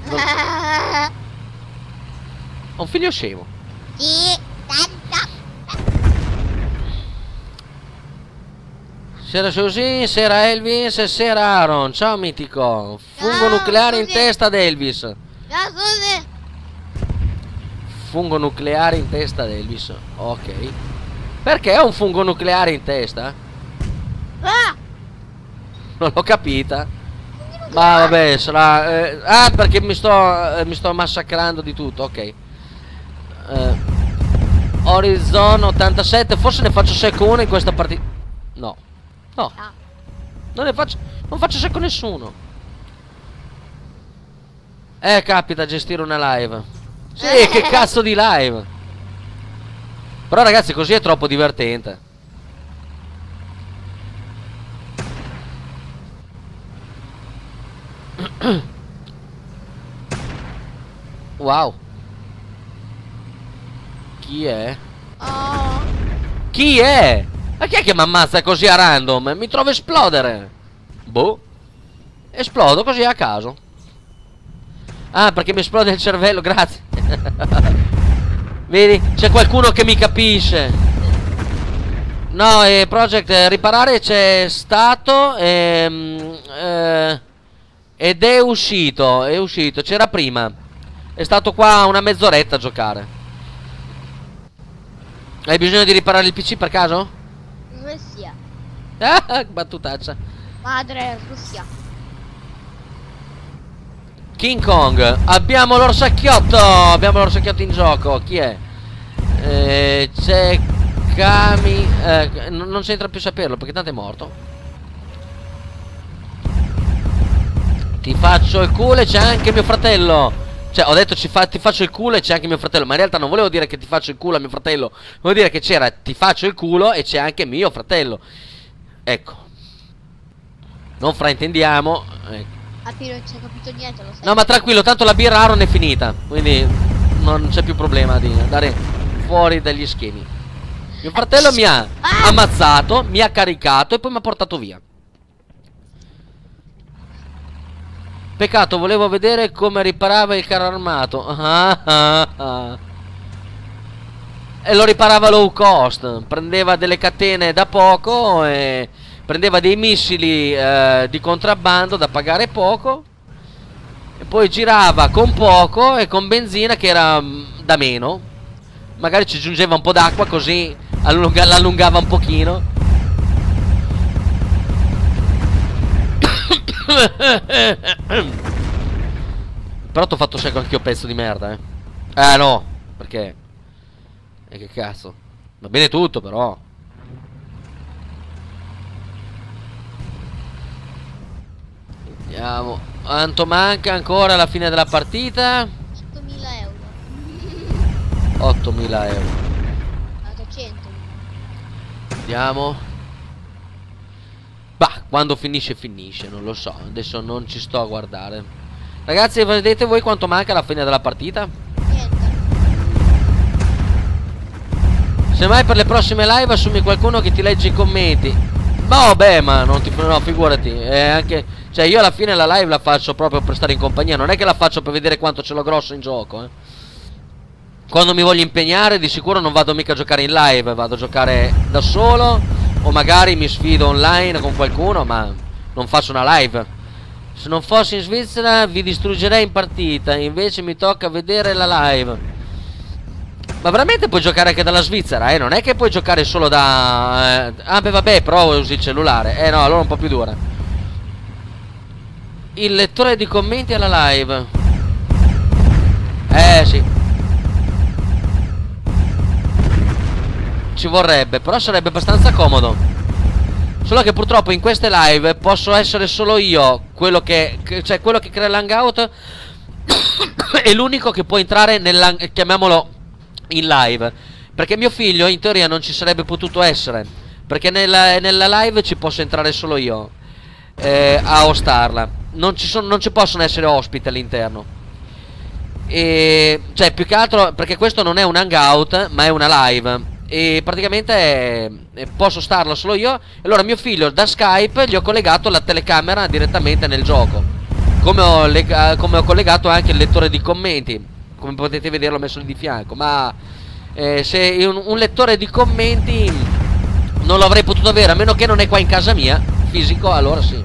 Ho un figlio scemo. Sì, tanto. Sera Susi, sera Elvis, sera Aaron. Ciao mitico. Fungo Ciao, nucleare in Susi. testa ad Elvis. Ciao, Susi. Fungo nucleare in testa ad Elvis. Ok. Perché ho un fungo nucleare in testa? Ah, Non l'ho capita. Ma vabbè, sarà... ah, perché mi sto massacrando di tutto, ok. Horizon 87. Forse ne faccio secco uno in questa partita. No. No. ah. Non faccio secco nessuno. Capita a gestire una live. Sì, che cazzo di live. Però ragazzi, così è troppo divertente. Wow. Chi è? Oh. Chi è? Ma chi è che mi ammazza così a random? Mi trovo a esplodere. Boh. Esplodo così a caso. Ah, perché mi esplode il cervello, grazie. Vedi? C'è qualcuno che mi capisce. No, Project riparare c'è stato ed è uscito. C'era prima. È stato qua una mezz'oretta a giocare. Hai bisogno di riparare il PC per caso? Russia. Ah, battutaccia. Madre Russia. King Kong, abbiamo l'orsacchiotto in gioco. Chi è? C'è Kami. Non c'entra più saperlo perché tanto è morto. Ti faccio il culo e c'è anche mio fratello. Cioè, ho detto ti faccio il culo e c'è anche mio fratello. Ma in realtà non volevo dire che ti faccio il culo a mio fratello. Volevo dire che c'era ti faccio il culo e c'è anche mio fratello. Ecco. Non fraintendiamo. Ecco. Ah, Piro, non ci hai capito niente, lo sai. No, ma tranquillo, tanto la birra Aaron è finita. Quindi non c'è più problema di andare fuori dagli schemi. Mio fratello mi ha ammazzato, mi ha caricato e poi mi ha portato via. Peccato, volevo vedere come riparava il carro armato. E lo riparava low cost. Prendeva delle catene da poco e prendeva dei missili di contrabbando da pagare poco. E poi girava con poco e con benzina che era da meno. Magari ci aggiungeva un po' d'acqua così l'allungava un pochino. Però t'ho fatto secco anch'io, pezzo di merda, no, perché? Che cazzo? Va bene tutto, però. Vediamo. Quanto manca ancora alla fine della partita? 8.000 euro. 8.000 euro. 800. Vediamo. Bah, quando finisce finisce, non lo so. Adesso non ci sto a guardare. Ragazzi, vedete voi quanto manca alla fine della partita? Niente. Semmai per le prossime live assumi qualcuno che ti legge i commenti. No, beh, ma non ti... No, figurati. Anche... Cioè, io alla fine la live la faccio proprio per stare in compagnia. Non è che la faccio per vedere quanto ce l'ho grosso in gioco, Quando mi voglio impegnare, di sicuro non vado mica a giocare in live. Vado a giocare da solo. O magari mi sfido online con qualcuno, ma non faccio una live. Se non fossi in Svizzera vi distruggerei in partita. Invece mi tocca vedere la live. Ma veramente puoi giocare anche dalla Svizzera, Non è che puoi giocare solo da... Ah beh vabbè, però usi il cellulare. No, allora un po' più dura. Il lettore di commenti alla live. Sì. Ci vorrebbe, però sarebbe abbastanza comodo. Solo che purtroppo in queste live posso essere solo io quello che cioè quello che crea l'hangout è l'unico che può entrare chiamiamolo in live. Perché mio figlio in teoria non ci sarebbe potuto essere, perché nella live ci posso entrare solo io a hostarla. Non ci possono essere ospiti all'interno. E, cioè, più che altro perché questo non è un hangout, ma è una live. E praticamente posso starlo solo io. E allora mio figlio da Skype gli ho collegato la telecamera direttamente nel gioco. Come ho collegato anche il lettore di commenti. Come potete vedere l'ho messo lì di fianco. Ma se un lettore di commenti non l'avrei potuto avere, a meno che non è qua in casa mia, fisico, allora sì.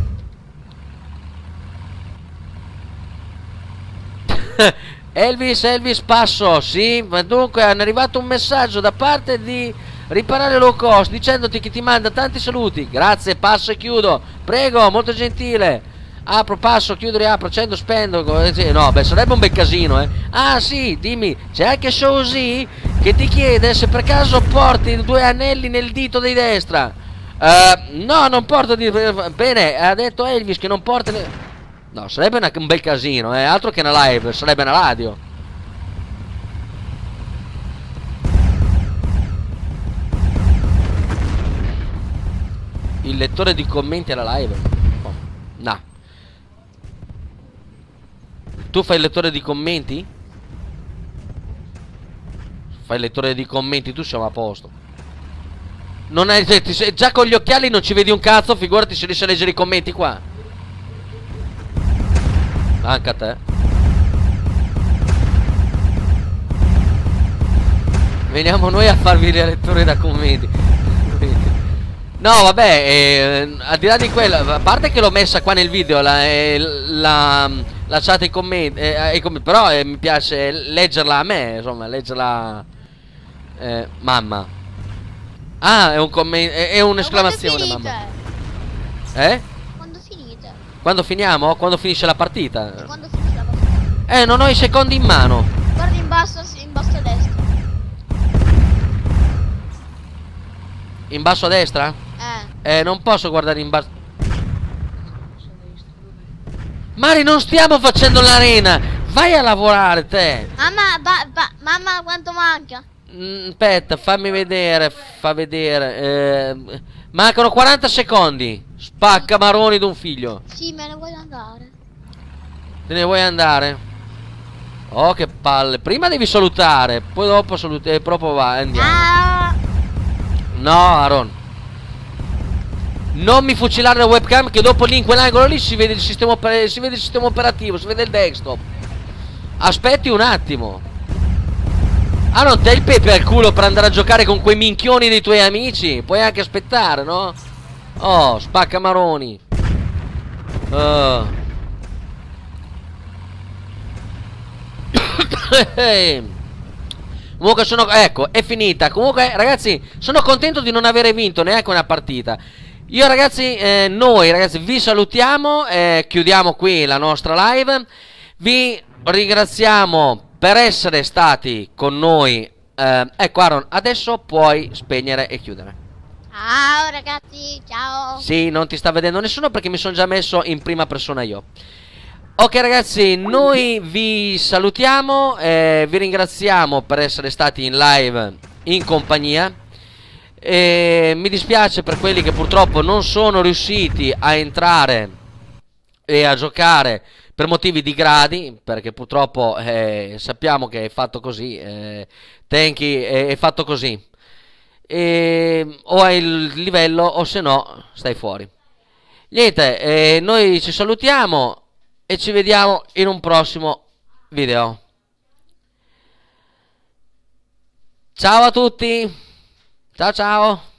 Elvis, passo, sì, ma dunque è arrivato un messaggio da parte di Riparare Low Cost dicendoti che ti manda tanti saluti. Grazie, passo e chiudo. Prego, molto gentile. Apro, passo, chiudo, riapro, accendo, spendo. No, beh, sarebbe un bel casino, eh. Ah, sì, dimmi, c'è anche Showzy che ti chiede se per caso porti 2 anelli nel dito di destra. No, non porto di... Bene, ha detto Elvis che non porta... No, sarebbe un bel casino, altro che una live, sarebbe una radio. Il lettore di commenti alla live? Oh, no. Tu fai il lettore di commenti? Fai il lettore di commenti, tu siamo a posto. Non hai, già con gli occhiali non ci vedi un cazzo, figurati se riesci a leggere i commenti qua. Anche a te. Veniamo noi a farvi le letture da commenti. No, vabbè, al di là di quello, a parte che l'ho messa qua nel video la chat ai commenti, però mi piace leggerla a me, insomma, leggerla. Mamma. Ah, è un commento, è un'esclamazione, mamma. Quando finite? Quando finiamo? Quando finisce la partita? Quando finisce la partita? Non ho i secondi in mano. Guarda in basso a destra. In basso a destra? Non posso guardare in basso. Mari, non stiamo facendo l'arena. Vai a lavorare te. Mamma, quanto manca? Aspetta, fammi vedere. Fa vedere. Mancano 40 secondi. Spacca maroni d'un figlio. Sì, me ne vuoi andare? Te ne vuoi andare? Oh, che palle. Prima devi salutare, poi dopo saluti. Proprio va, andiamo. Ah! No, Aaron. Non mi fucilare la webcam, che dopo lì in quell'angolo lì si vede il sistema operativo, si vede il desktop. Aspetti un attimo. Aaron, te il pepe al culo per andare a giocare con quei minchioni dei tuoi amici? Puoi anche aspettare, no? Oh, spacca maroni. Comunque ecco, è finita. Comunque, ragazzi, sono contento di non avere vinto neanche una partita. Io, ragazzi, noi, ragazzi, vi salutiamo. Chiudiamo qui la nostra live. Vi ringraziamo per essere stati con noi. Ecco, Aaron, adesso puoi spegnere e chiudere. Ciao ragazzi, ciao. Sì, non ti sta vedendo nessuno perché mi sono già messo in prima persona io. Ok ragazzi, noi vi salutiamo, vi ringraziamo per essere stati in live in compagnia. Mi dispiace per quelli che purtroppo non sono riusciti a entrare e a giocare per motivi di gradi, perché purtroppo sappiamo che è fatto così, Tenki è fatto così. O hai il livello o se no stai fuori. Niente, noi ci salutiamo e ci vediamo in un prossimo video. Ciao a tutti. Ciao ciao.